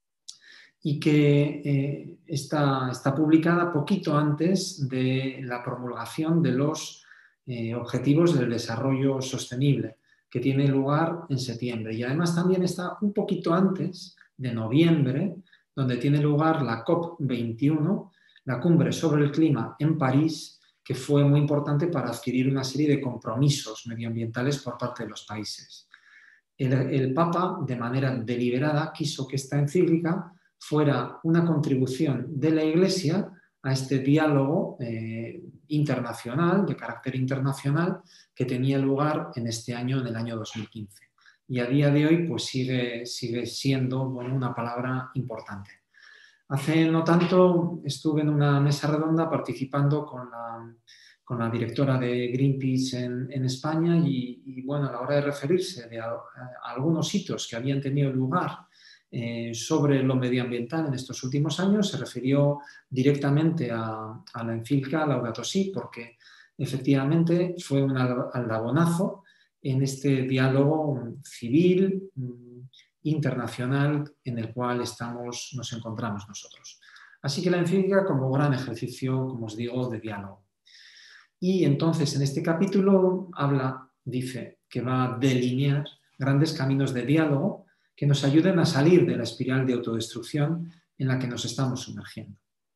y que está publicada poquito antes de la promulgación de los Objetivos del Desarrollo Sostenible, que tiene lugar en septiembre. Y además también está un poquito antes de noviembre, donde tiene lugar la COP21, la Cumbre sobre el Clima en París, que fue muy importante para adquirir una serie de compromisos medioambientales por parte de los países. El Papa, de manera deliberada, quiso que esta encíclica fuera una contribución de la Iglesia a este diálogo internacional, de carácter internacional, que tenía lugar en este año, en el año 2015. Y a día de hoy pues sigue siendo una palabra importante. Hace no tanto estuve en una mesa redonda participando con con la directora de Greenpeace en España y, bueno, a la hora de referirse a algunos hitos que habían tenido lugar sobre lo medioambiental en estos últimos años, se refirió directamente a la encíclica Laudato Si, porque efectivamente fue un aldabonazo en este diálogo civil, internacional, en el cual nos encontramos nosotros. Así que la encíclica como gran ejercicio, como os digo, de diálogo. Y entonces en este capítulo dice que va a delinear grandes caminos de diálogo que nos ayuden a salir de la espiral de autodestrucción en la que nos estamos sumergiendo.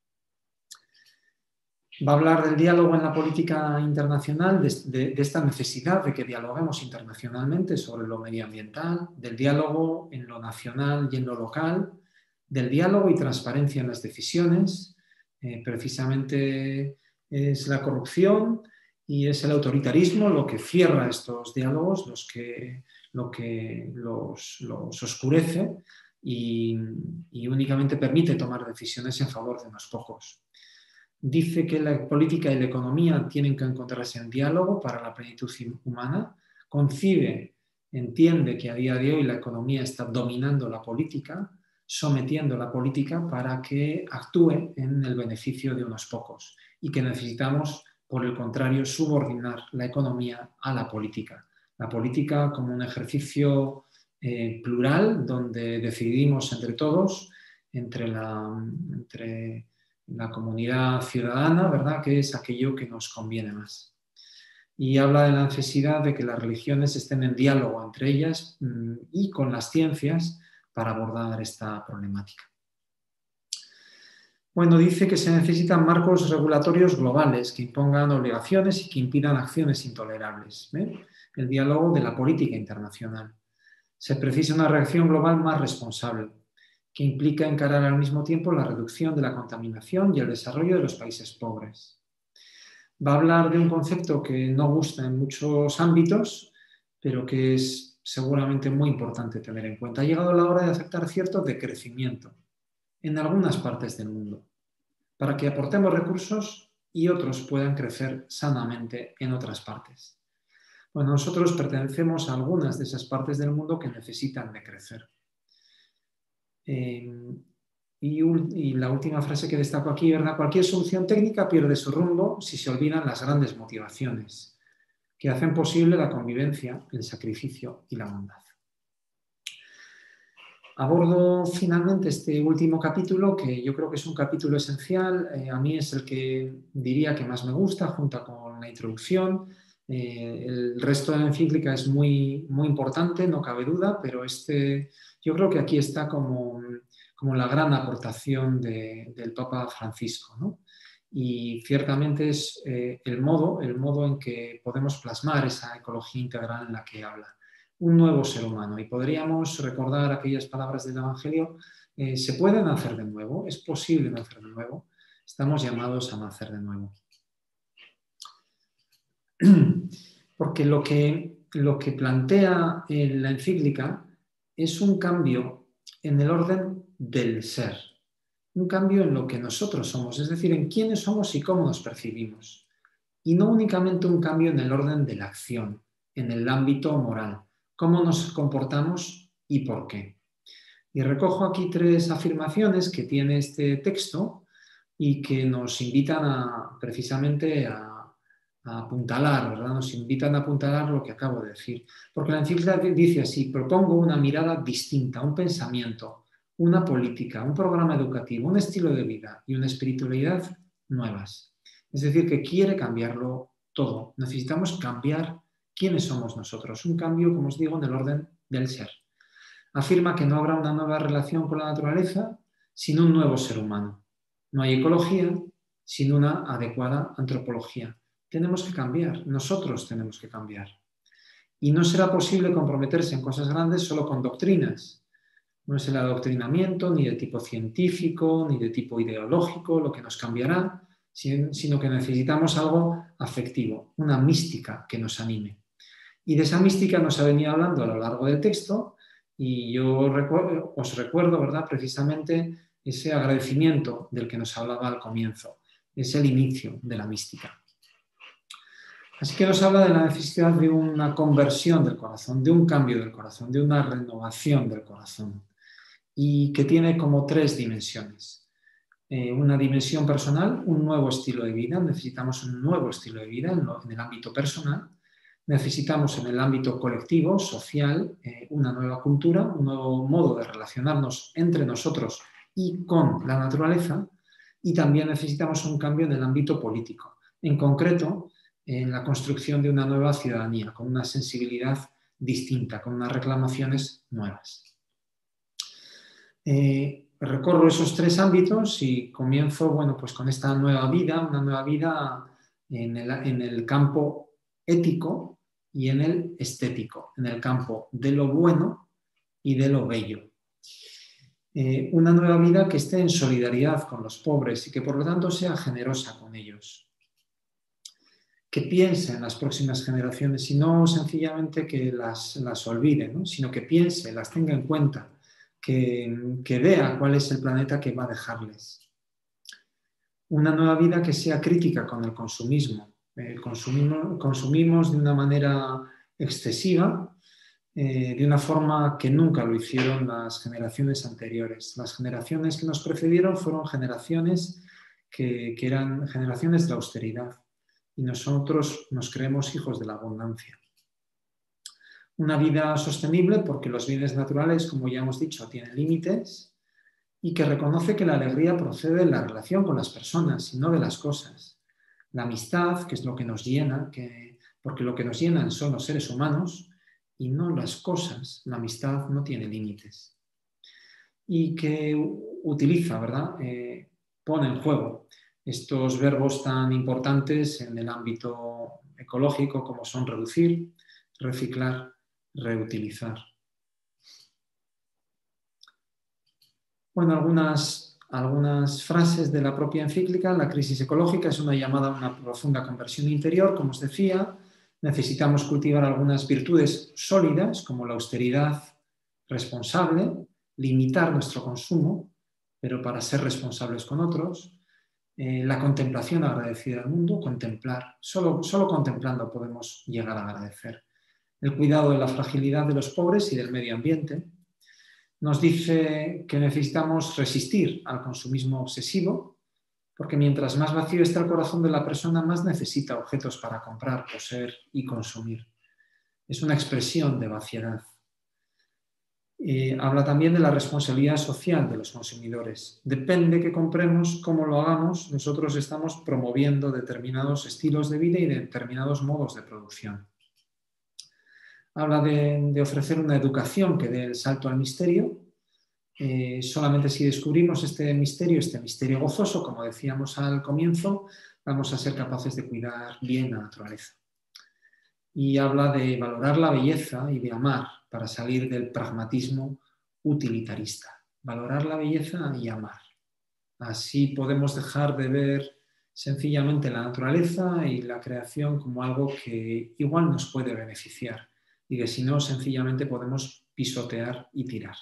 Va a hablar del diálogo en la política internacional, de esta necesidad de que dialoguemos internacionalmente sobre lo medioambiental, del diálogo en lo nacional y en lo local, del diálogo y transparencia en las decisiones. Precisamente es la corrupción y es el autoritarismo lo que cierra estos diálogos, lo que los oscurece y únicamente permite tomar decisiones en favor de unos pocos. Dice que la política y la economía tienen que encontrarse en diálogo para la plenitud humana. Entiende que a día de hoy la economía está dominando la política, sometiendo la política para que actúe en el beneficio de unos pocos y que necesitamos, por el contrario, subordinar la economía a la política. La política como un ejercicio plural donde decidimos entre todos, entre la comunidad ciudadana, ¿verdad?, que es aquello que nos conviene más. Y habla de la necesidad de que las religiones estén en diálogo entre ellas y con las ciencias para abordar esta problemática. Bueno, dice que se necesitan marcos regulatorios globales que impongan obligaciones y que impidan acciones intolerables. El diálogo de la política internacional. Se precisa una reacción global más responsable, que implica encarar al mismo tiempo la reducción de la contaminación y el desarrollo de los países pobres. Va a hablar de un concepto que no gusta en muchos ámbitos, pero que es seguramente muy importante tener en cuenta. Ha llegado la hora de aceptar cierto decrecimiento en algunas partes del mundo, para que aportemos recursos y otros puedan crecer sanamente en otras partes. Bueno, nosotros pertenecemos a algunas de esas partes del mundo que necesitan de crecer. Y la última frase que destaco aquí, ¿verdad? Cualquier solución técnica pierde su rumbo si se olvidan las grandes motivaciones que hacen posible la convivencia, el sacrificio y la bondad. Abordo finalmente este último capítulo, que yo creo que es un capítulo esencial. A mí es el que diría que más me gusta, junto con la introducción. El resto de la encíclica es muy, muy importante, no cabe duda, pero yo creo que aquí está como la gran aportación del Papa Francisco, ¿no? Y ciertamente es el modo en que podemos plasmar esa ecología integral en la que habla. Un nuevo ser humano. Y podríamos recordar aquellas palabras del Evangelio: ¿se puede nacer de nuevo? ¿Es posible nacer de nuevo? Estamos llamados a nacer de nuevo. Porque lo que plantea en la encíclica es un cambio en el orden del ser, un cambio en lo que nosotros somos, es decir, en quiénes somos y cómo nos percibimos, y no únicamente un cambio en el orden de la acción, en el ámbito moral, cómo nos comportamos y por qué. Y recojo aquí 3 afirmaciones que tiene este texto y que nos invitan precisamente a apuntalar, ¿verdad? Nos invitan a apuntalar lo que acabo de decir. Porque la encíclica dice así: propongo una mirada distinta, un pensamiento, una política, un programa educativo, un estilo de vida y una espiritualidad nuevas. Es decir, que quiere cambiarlo todo. Necesitamos cambiar quiénes somos nosotros. Un cambio, como os digo, en el orden del ser. Afirma que no habrá una nueva relación con la naturaleza sin un nuevo ser humano. No hay ecología sin una adecuada antropología. Tenemos que cambiar, nosotros tenemos que cambiar. Y no será posible comprometerse en cosas grandes solo con doctrinas. No es el adoctrinamiento ni de tipo científico ni de tipo ideológico lo que nos cambiará, sino que necesitamos algo afectivo, una mística que nos anime. Y de esa mística nos ha venido hablando a lo largo del texto, y yo os recuerdo, ¿verdad?, precisamente ese agradecimiento del que nos hablaba al comienzo. Es el inicio de la mística. Así que nos habla de la necesidad de una conversión del corazón, de un cambio del corazón, de una renovación del corazón, y que tiene como tres dimensiones. Una dimensión personal, un nuevo estilo de vida. Necesitamos un nuevo estilo de vida en el ámbito personal. Necesitamos en el ámbito colectivo, social, una nueva cultura, un nuevo modo de relacionarnos entre nosotros y con la naturaleza. Y también necesitamos un cambio en el ámbito político. En concreto, en la construcción de una nueva ciudadanía, con una sensibilidad distinta, con unas reclamaciones nuevas. Recorro esos tres ámbitos y comienzo, bueno, pues con esta nueva vida, una nueva vida en el campo ético y en el estético, en el campo de lo bueno y de lo bello. Una nueva vida que esté en solidaridad con los pobres y que por lo tanto sea generosa con ellos. Que piense en las próximas generaciones y no sencillamente que las olvide, ¿no? Sino que piense, las tenga en cuenta, que vea cuál es el planeta que va a dejarles. Una nueva vida que sea crítica con el consumismo. Consumimos de una manera excesiva, de una forma que nunca lo hicieron las generaciones anteriores. Las generaciones que nos precedieron fueron generaciones que eran generaciones de la austeridad y nosotros nos creemos hijos de la abundancia. Una vida sostenible porque los bienes naturales, como ya hemos dicho, tienen límites y que reconoce que la alegría procede de la relación con las personas y no de las cosas. La amistad, que es lo que nos llena, porque lo que nos llenan son los seres humanos y no las cosas. La amistad no tiene límites. Y que utiliza, ¿verdad? Pone en juego estos verbos tan importantes en el ámbito ecológico como son reducir, reciclar, reutilizar. Bueno, algunas frases de la propia encíclica. La crisis ecológica es una llamada a una profunda conversión interior, como os decía. Necesitamos cultivar algunas virtudes sólidas, como la austeridad responsable, limitar nuestro consumo, pero para ser responsables con otros. La contemplación agradecida al mundo, contemplar. Solo contemplando podemos llegar a agradecer. El cuidado de la fragilidad de los pobres y del medio ambiente. Nos dice que necesitamos resistir al consumismo obsesivo, porque mientras más vacío está el corazón de la persona, más necesita objetos para comprar, poseer y consumir. Es una expresión de vaciedad. Habla también de la responsabilidad social de los consumidores. Depende que compremos, cómo lo hagamos, nosotros estamos promoviendo determinados estilos de vida y determinados modos de producción. Habla de ofrecer una educación que dé el salto al misterio. Solamente si descubrimos este misterio gozoso, como decíamos al comienzo, vamos a ser capaces de cuidar bien la naturaleza. Y habla de valorar la belleza y de amar para salir del pragmatismo utilitarista. Valorar la belleza y amar. Así podemos dejar de ver sencillamente la naturaleza y la creación como algo que igual nos puede beneficiar y que si no, sencillamente podemos pisotear y tirar.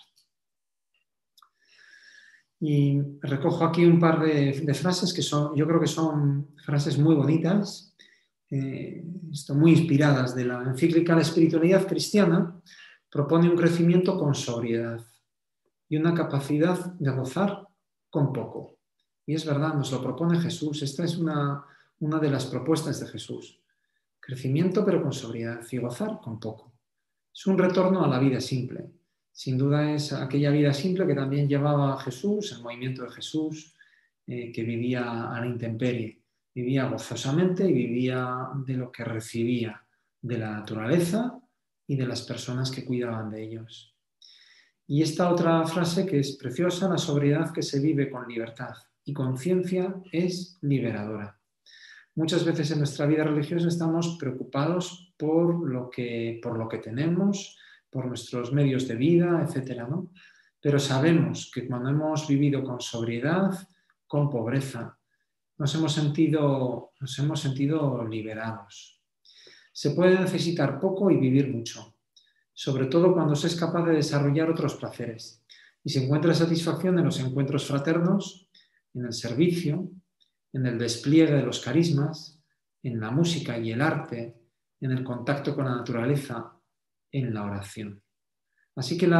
Y recojo aquí un par de frases que yo creo que son frases muy bonitas, muy inspiradas de la encíclica La espiritualidad cristiana. Propone un crecimiento con sobriedad y una capacidad de gozar con poco. Y es verdad, nos lo propone Jesús. Esta es una de las propuestas de Jesús. Crecimiento pero con sobriedad y gozar con poco. Es un retorno a la vida simple. Sin duda es aquella vida simple que también llevaba a Jesús, el movimiento de Jesús, que vivía a la intemperie. Vivía gozosamente y vivía de lo que recibía de la naturaleza y de las personas que cuidaban de ellos. Y esta otra frase que es preciosa: la sobriedad que se vive con libertad y conciencia es liberadora. Muchas veces en nuestra vida religiosa estamos preocupados por lo que tenemos, por nuestros medios de vida, etc., ¿no? Pero sabemos que cuando hemos vivido con sobriedad, con pobreza, nos hemos sentido liberados. Se puede necesitar poco y vivir mucho, sobre todo cuando se es capaz de desarrollar otros placeres y se encuentra satisfacción en los encuentros fraternos, en el servicio, en el despliegue de los carismas, en la música y el arte, en el contacto con la naturaleza, en la oración. Así que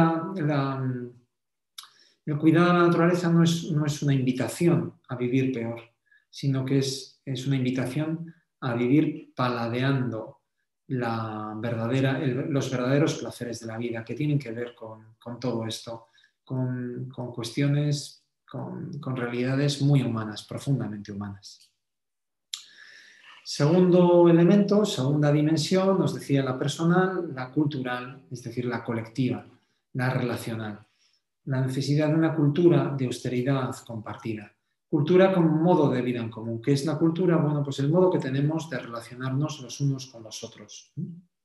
el cuidado de la naturaleza no es una invitación a vivir peor, sino que es una invitación a vivir paladeando los verdaderos placeres de la vida, que tienen que ver con todo esto, con cuestiones, con realidades muy humanas, profundamente humanas. Segundo elemento, segunda dimensión, nos decía la personal, la cultural, es decir, la colectiva, la relacional. La necesidad de una cultura de austeridad compartida. Cultura como modo de vida en común. ¿Qué es la cultura? Bueno, pues el modo que tenemos de relacionarnos los unos con los otros.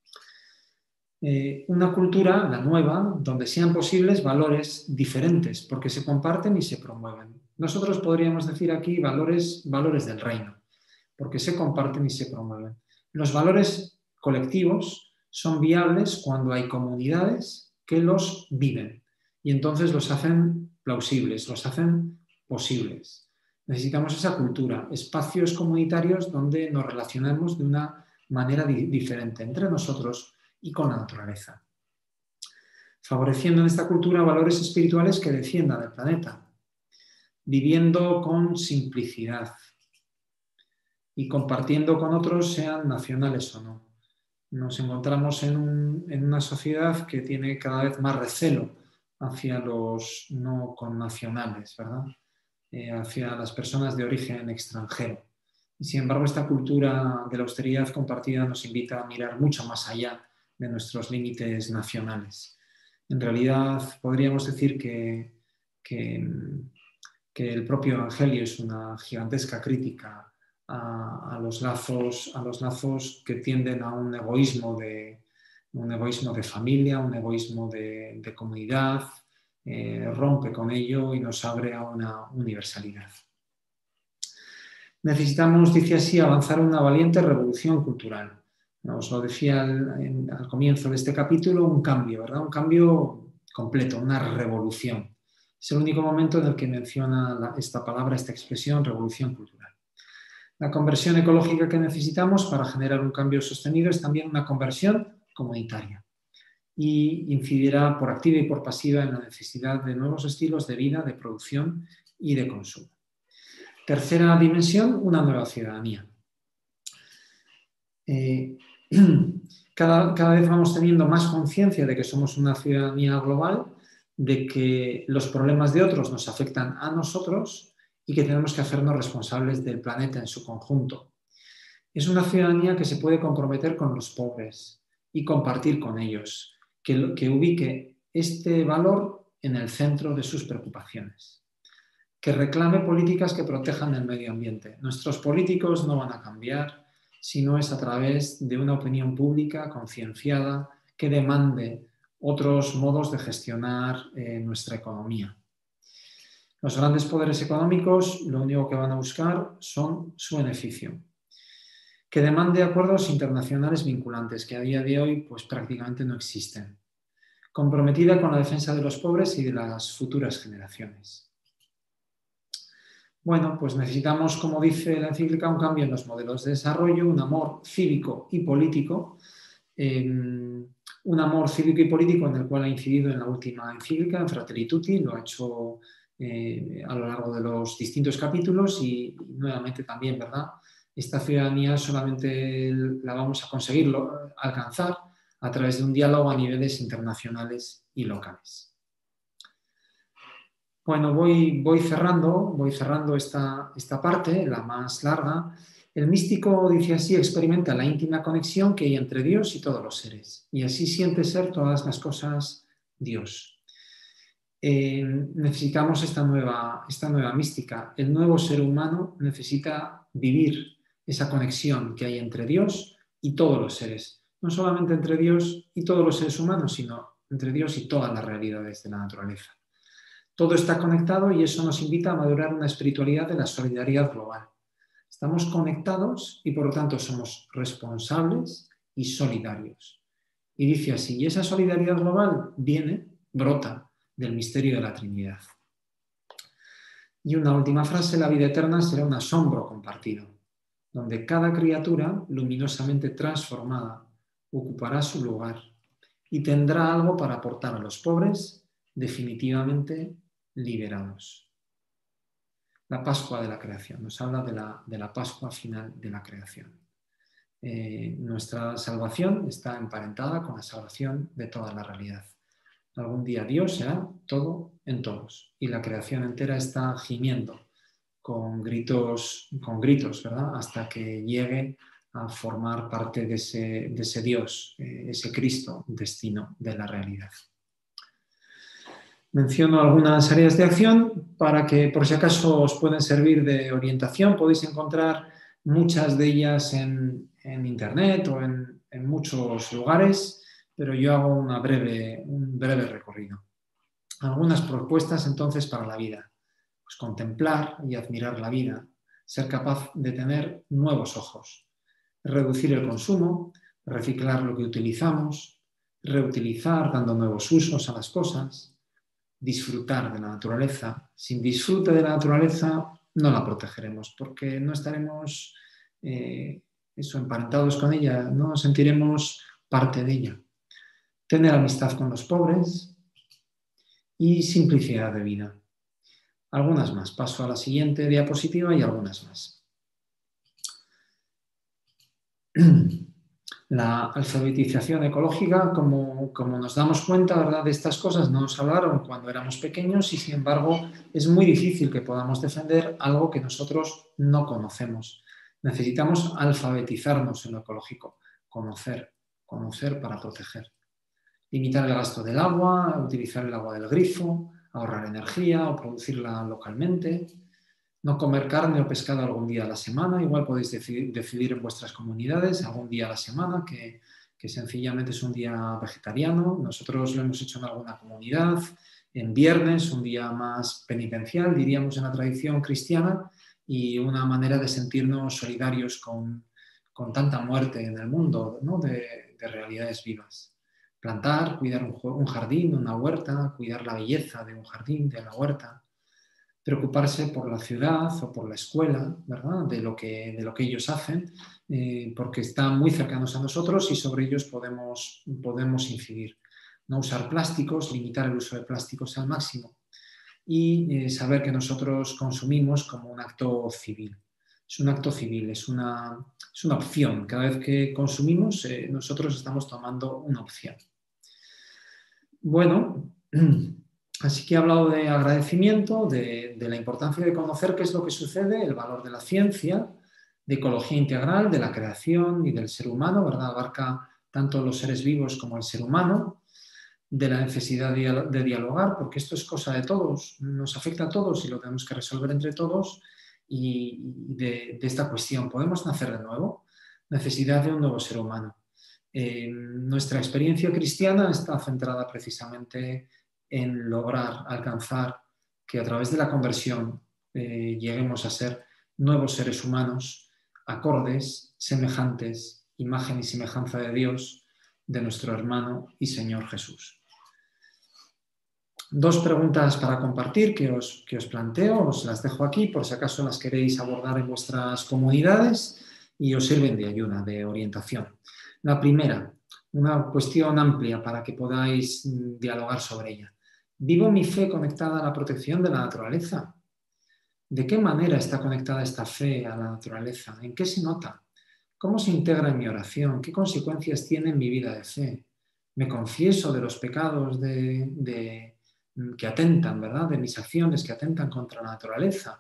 Una cultura, la nueva, donde sean posibles valores diferentes, porque se comparten y se promueven. Nosotros podríamos decir aquí valores del reino, porque se comparten y se promueven. Los valores colectivos son viables cuando hay comunidades que los viven y entonces los hacen plausibles, los hacen posibles. Necesitamos esa cultura, espacios comunitarios donde nos relacionamos de una manera diferente entre nosotros y con la naturaleza, favoreciendo en esta cultura valores espirituales que defiendan el planeta, viviendo con simplicidad y compartiendo con otros, sean nacionales o no. Nos encontramos en una sociedad que tiene cada vez más recelo hacia los no connacionales, ¿verdad? Hacia las personas de origen extranjero. Y sin embargo, esta cultura de la austeridad compartida nos invita a mirar mucho más allá de nuestros límites nacionales. En realidad, podríamos decir que el propio Evangelio es una gigantesca crítica a los lazos que tienden a un egoísmo de familia, un egoísmo de comunidad, rompe con ello y nos abre a una universalidad. Necesitamos, dice así, avanzar en una valiente revolución cultural. Os lo decía al comienzo de este capítulo, un cambio, ¿verdad? Un cambio completo, una revolución. Es el único momento en el que menciona esta palabra, esta expresión, revolución cultural. La conversión ecológica que necesitamos para generar un cambio sostenido es también una conversión comunitaria y incidirá por activa y por pasiva en la necesidad de nuevos estilos de vida, de producción y de consumo. Tercera dimensión, una nueva ciudadanía. Cada vez vamos teniendo más conciencia de que somos una ciudadanía global, de que los problemas de otros nos afectan a nosotros y que tenemos que hacernos responsables del planeta en su conjunto. Es una ciudadanía que se puede comprometer con los pobres y compartir con ellos, que ubique este valor en el centro de sus preocupaciones, que reclame políticas que protejan el medio ambiente. Nuestros políticos no van a cambiar si no es a través de una opinión pública concienciada que demande otros modos de gestionar nuestra economía. Los grandes poderes económicos lo único que van a buscar son su beneficio. Que demande acuerdos internacionales vinculantes, que a día de hoy pues, prácticamente no existen. Comprometida con la defensa de los pobres y de las futuras generaciones. Bueno, pues necesitamos, como dice la encíclica, un cambio en los modelos de desarrollo, un amor cívico y político, un amor cívico y político en el cual ha incidido en la última encíclica, en Fratelli Tutti, lo ha hecho a lo largo de los distintos capítulos y nuevamente también, ¿verdad? Esta ciudadanía solamente la vamos a conseguir alcanzar a través de un diálogo a niveles internacionales y locales. Bueno, voy cerrando esta parte, la más larga. El místico, dice así, experimenta la íntima conexión que hay entre Dios y todos los seres, y así siente ser todas las cosas Dios. Necesitamos esta nueva mística. El nuevo ser humano necesita vivir esa conexión que hay entre Dios y todos los seres. No solamente entre Dios y todos los seres humanos, sino entre Dios y todas las realidades de la naturaleza. Todo está conectado y eso nos invita a madurar una espiritualidad de la solidaridad global. Estamos conectados y por lo tanto somos responsables y solidarios. Y dice así, y esa solidaridad global brota del misterio de la Trinidad. Y una última frase, la vida eterna será un asombro compartido. donde cada criatura luminosamente transformada ocupará su lugar y tendrá algo para aportar a los pobres definitivamente liberados. La Pascua de la creación, nos habla de la Pascua final de la creación. Nuestra salvación está emparentada con la salvación de toda la realidad. Algún día Dios será todo en todos y la creación entera está gimiendo con gritos, ¿verdad? Hasta que llegue a formar parte de ese Dios, ese Cristo, destino de la realidad. Menciono algunas áreas de acción para que, por si acaso, os pueden servir de orientación. Podéis encontrar muchas de ellas en Internet o en muchos lugares, pero yo hago un breve recorrido. Algunas propuestas, entonces, para la vida. Pues contemplar y admirar la vida, ser capaz de tener nuevos ojos, reducir el consumo, reciclar lo que utilizamos, reutilizar dando nuevos usos a las cosas, disfrutar de la naturaleza. Sin disfrute de la naturaleza no la protegeremos porque no estaremos emparentados con ella, no sentiremos parte de ella. Tener amistad con los pobres y simplicidad de vida. Algunas más. Paso a la siguiente diapositiva y algunas más. La alfabetización ecológica, como nos damos cuenta, ¿verdad?, de estas cosas, no nos hablaron cuando éramos pequeños y, sin embargo, es muy difícil que podamos defender algo que nosotros no conocemos. Necesitamos alfabetizarnos en lo ecológico, conocer para proteger. Limitar el gasto del agua, utilizar el agua del grifo, ahorrar energía o producirla localmente, no comer carne o pescado algún día a la semana. Igual podéis decidir en vuestras comunidades algún día a la semana que sencillamente es un día vegetariano. Nosotros lo hemos hecho en alguna comunidad, en viernes, un día más penitencial, diríamos en la tradición cristiana, y una manera de sentirnos solidarios con tanta muerte en el mundo, ¿no?, de realidades vivas. Plantar, cuidar un jardín, una huerta, cuidar la belleza de un jardín, de la huerta, preocuparse por la ciudad o por la escuela, ¿verdad?, de lo que ellos hacen, porque están muy cercanos a nosotros y sobre ellos podemos incidir. No usar plásticos, limitar el uso de plásticos al máximo y saber que nosotros consumimos como un acto civil. Es un acto civil, es una opción. Cada vez que consumimos, nosotros estamos tomando una opción. Bueno, así que he hablado de agradecimiento, de la importancia de conocer qué es lo que sucede, el valor de la ciencia, de ecología integral, de la creación y del ser humano, ¿verdad? Abarca tanto los seres vivos como el ser humano, de la necesidad de dialogar, porque esto es cosa de todos, nos afecta a todos y lo tenemos que resolver entre todos, y de esta cuestión, ¿podemos nacer de nuevo? Necesidad de un nuevo ser humano. Nuestra experiencia cristiana está centrada precisamente en lograr alcanzar que a través de la conversión lleguemos a ser nuevos seres humanos, acordes, semejantes, imagen y semejanza de Dios, de nuestro hermano y Señor Jesús. Dos preguntas para compartir que os planteo, os las dejo aquí por si acaso las queréis abordar en vuestras comunidades y os sirven de ayuda, de orientación. La primera, una cuestión amplia para que podáis dialogar sobre ella. ¿Vivo mi fe conectada a la protección de la naturaleza? ¿De qué manera está conectada esta fe a la naturaleza? ¿En qué se nota? ¿Cómo se integra en mi oración? ¿Qué consecuencias tiene en mi vida de fe? ¿Me confieso de los pecados que atentan, ¿verdad?, de mis acciones que atentan contra la naturaleza?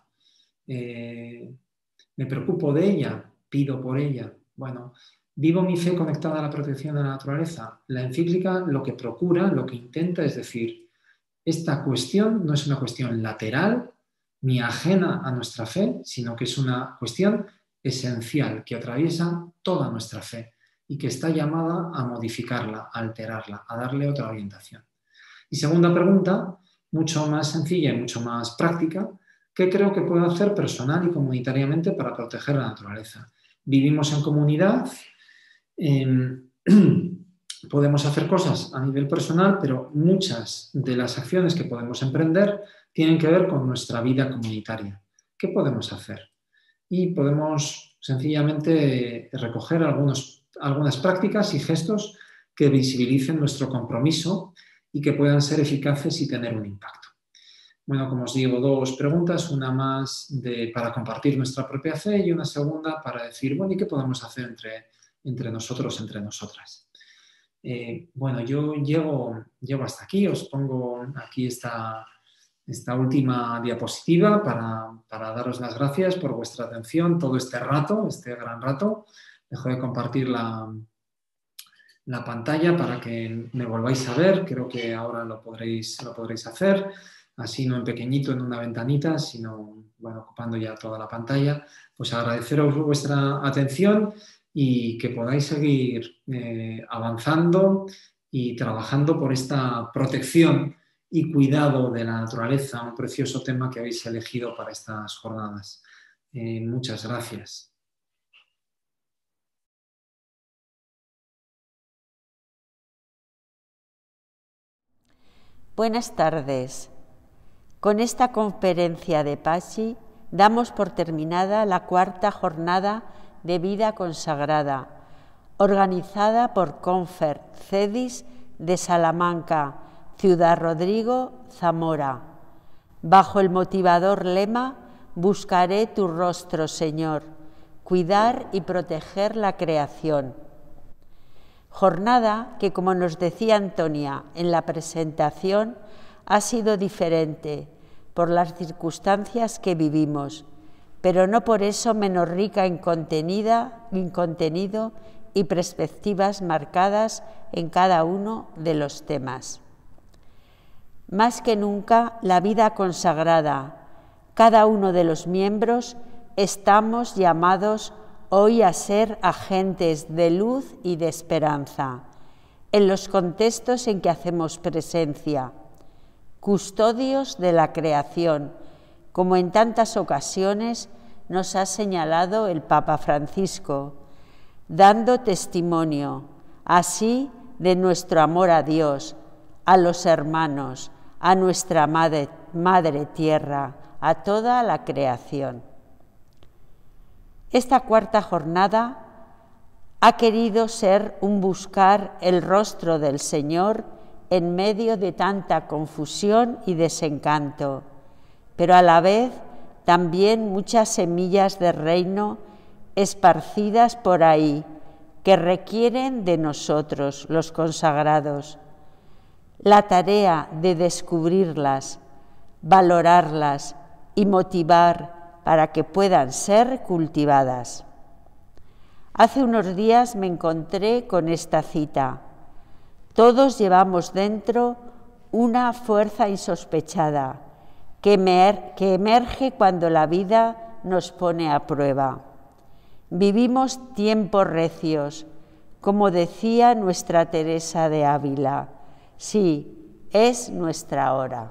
¿Me preocupo de ella? ¿Pido por ella? Bueno, ¿vivo mi fe conectada a la protección de la naturaleza? La encíclica lo que procura, lo que intenta es decir, esta cuestión no es una cuestión lateral ni ajena a nuestra fe, sino que es una cuestión esencial que atraviesa toda nuestra fe y que está llamada a modificarla, a alterarla, a darle otra orientación. Y segunda pregunta, mucho más sencilla y mucho más práctica, ¿qué creo que puedo hacer personal y comunitariamente para proteger la naturaleza? Vivimos en comunidad, podemos hacer cosas a nivel personal, pero muchas de las acciones que podemos emprender tienen que ver con nuestra vida comunitaria. ¿Qué podemos hacer? y podemos sencillamente recoger algunas prácticas y gestos que visibilicen nuestro compromiso y que puedan ser eficaces y tener un impacto. Bueno, como os digo, dos preguntas, una más para compartir nuestra propia fe y una segunda para decir, bueno, ¿y qué podemos hacer entre nosotros, entre nosotras? Bueno, yo llego hasta aquí, os pongo aquí esta última diapositiva para daros las gracias por vuestra atención todo este rato, este gran rato. Dejo de compartir la pantalla para que me volváis a ver. Creo que ahora lo podréis hacer, así no en pequeñito en una ventanita, sino bueno, ocupando ya toda la pantalla. Pues agradeceros vuestra atención y que podáis seguir avanzando y trabajando por esta protección y cuidado de la naturaleza, un precioso tema que habéis elegido para estas jornadas. Muchas gracias. Buenas tardes. Con esta conferencia de Pachi damos por terminada la cuarta jornada de vida consagrada, organizada por Confer CEDIS de Salamanca, Ciudad Rodrigo, Zamora, bajo el motivador lema «Buscaré tu rostro, Señor, cuidar y proteger la creación». Jornada que, como nos decía Antonia en la presentación, ha sido diferente por las circunstancias que vivimos, pero no por eso menos rica en contenido y perspectivas marcadas en cada uno de los temas. Más que nunca, la vida consagrada, cada uno de los miembros, estamos llamados hoy a ser agentes de luz y de esperanza en los contextos en que hacemos presencia, custodios de la creación, como en tantas ocasiones nos ha señalado el Papa Francisco, dando testimonio así de nuestro amor a Dios, a los hermanos, a nuestra Madre Tierra, a toda la creación. Esta cuarta jornada ha querido ser un buscar el rostro del Señor en medio de tanta confusión y desencanto, pero a la vez también muchas semillas de reino esparcidas por ahí que requieren de nosotros, los consagrados, la tarea de descubrirlas, valorarlas y motivar para que puedan ser cultivadas. Hace unos días me encontré con esta cita: todos llevamos dentro una fuerza insospechada que emerge cuando la vida nos pone a prueba. Vivimos tiempos recios, como decía nuestra Teresa de Ávila. Sí, es nuestra hora.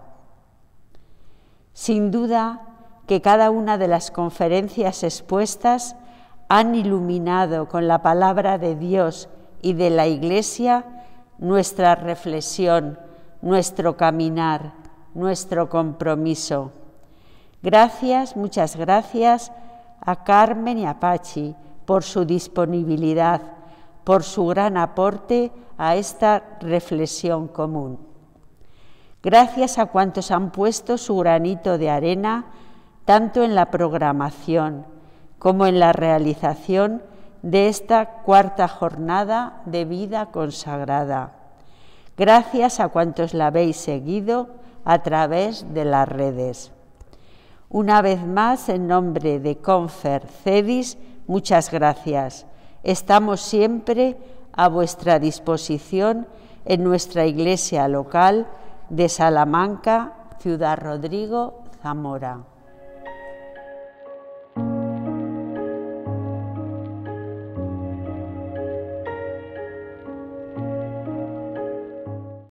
Sin duda que cada una de las conferencias expuestas han iluminado con la palabra de Dios y de la Iglesia nuestra reflexión, nuestro caminar, nuestro compromiso. Gracias, muchas gracias a Carmen y a Pachi por su disponibilidad, por su gran aporte a esta reflexión común. Gracias a cuantos han puesto su granito de arena tanto en la programación como en la realización de esta cuarta jornada de vida consagrada. Gracias a cuantos la habéis seguido a través de las redes. Una vez más, en nombre de Confer CEDIS, muchas gracias. Estamos siempre a vuestra disposición en nuestra iglesia local de Salamanca, Ciudad Rodrigo, Zamora.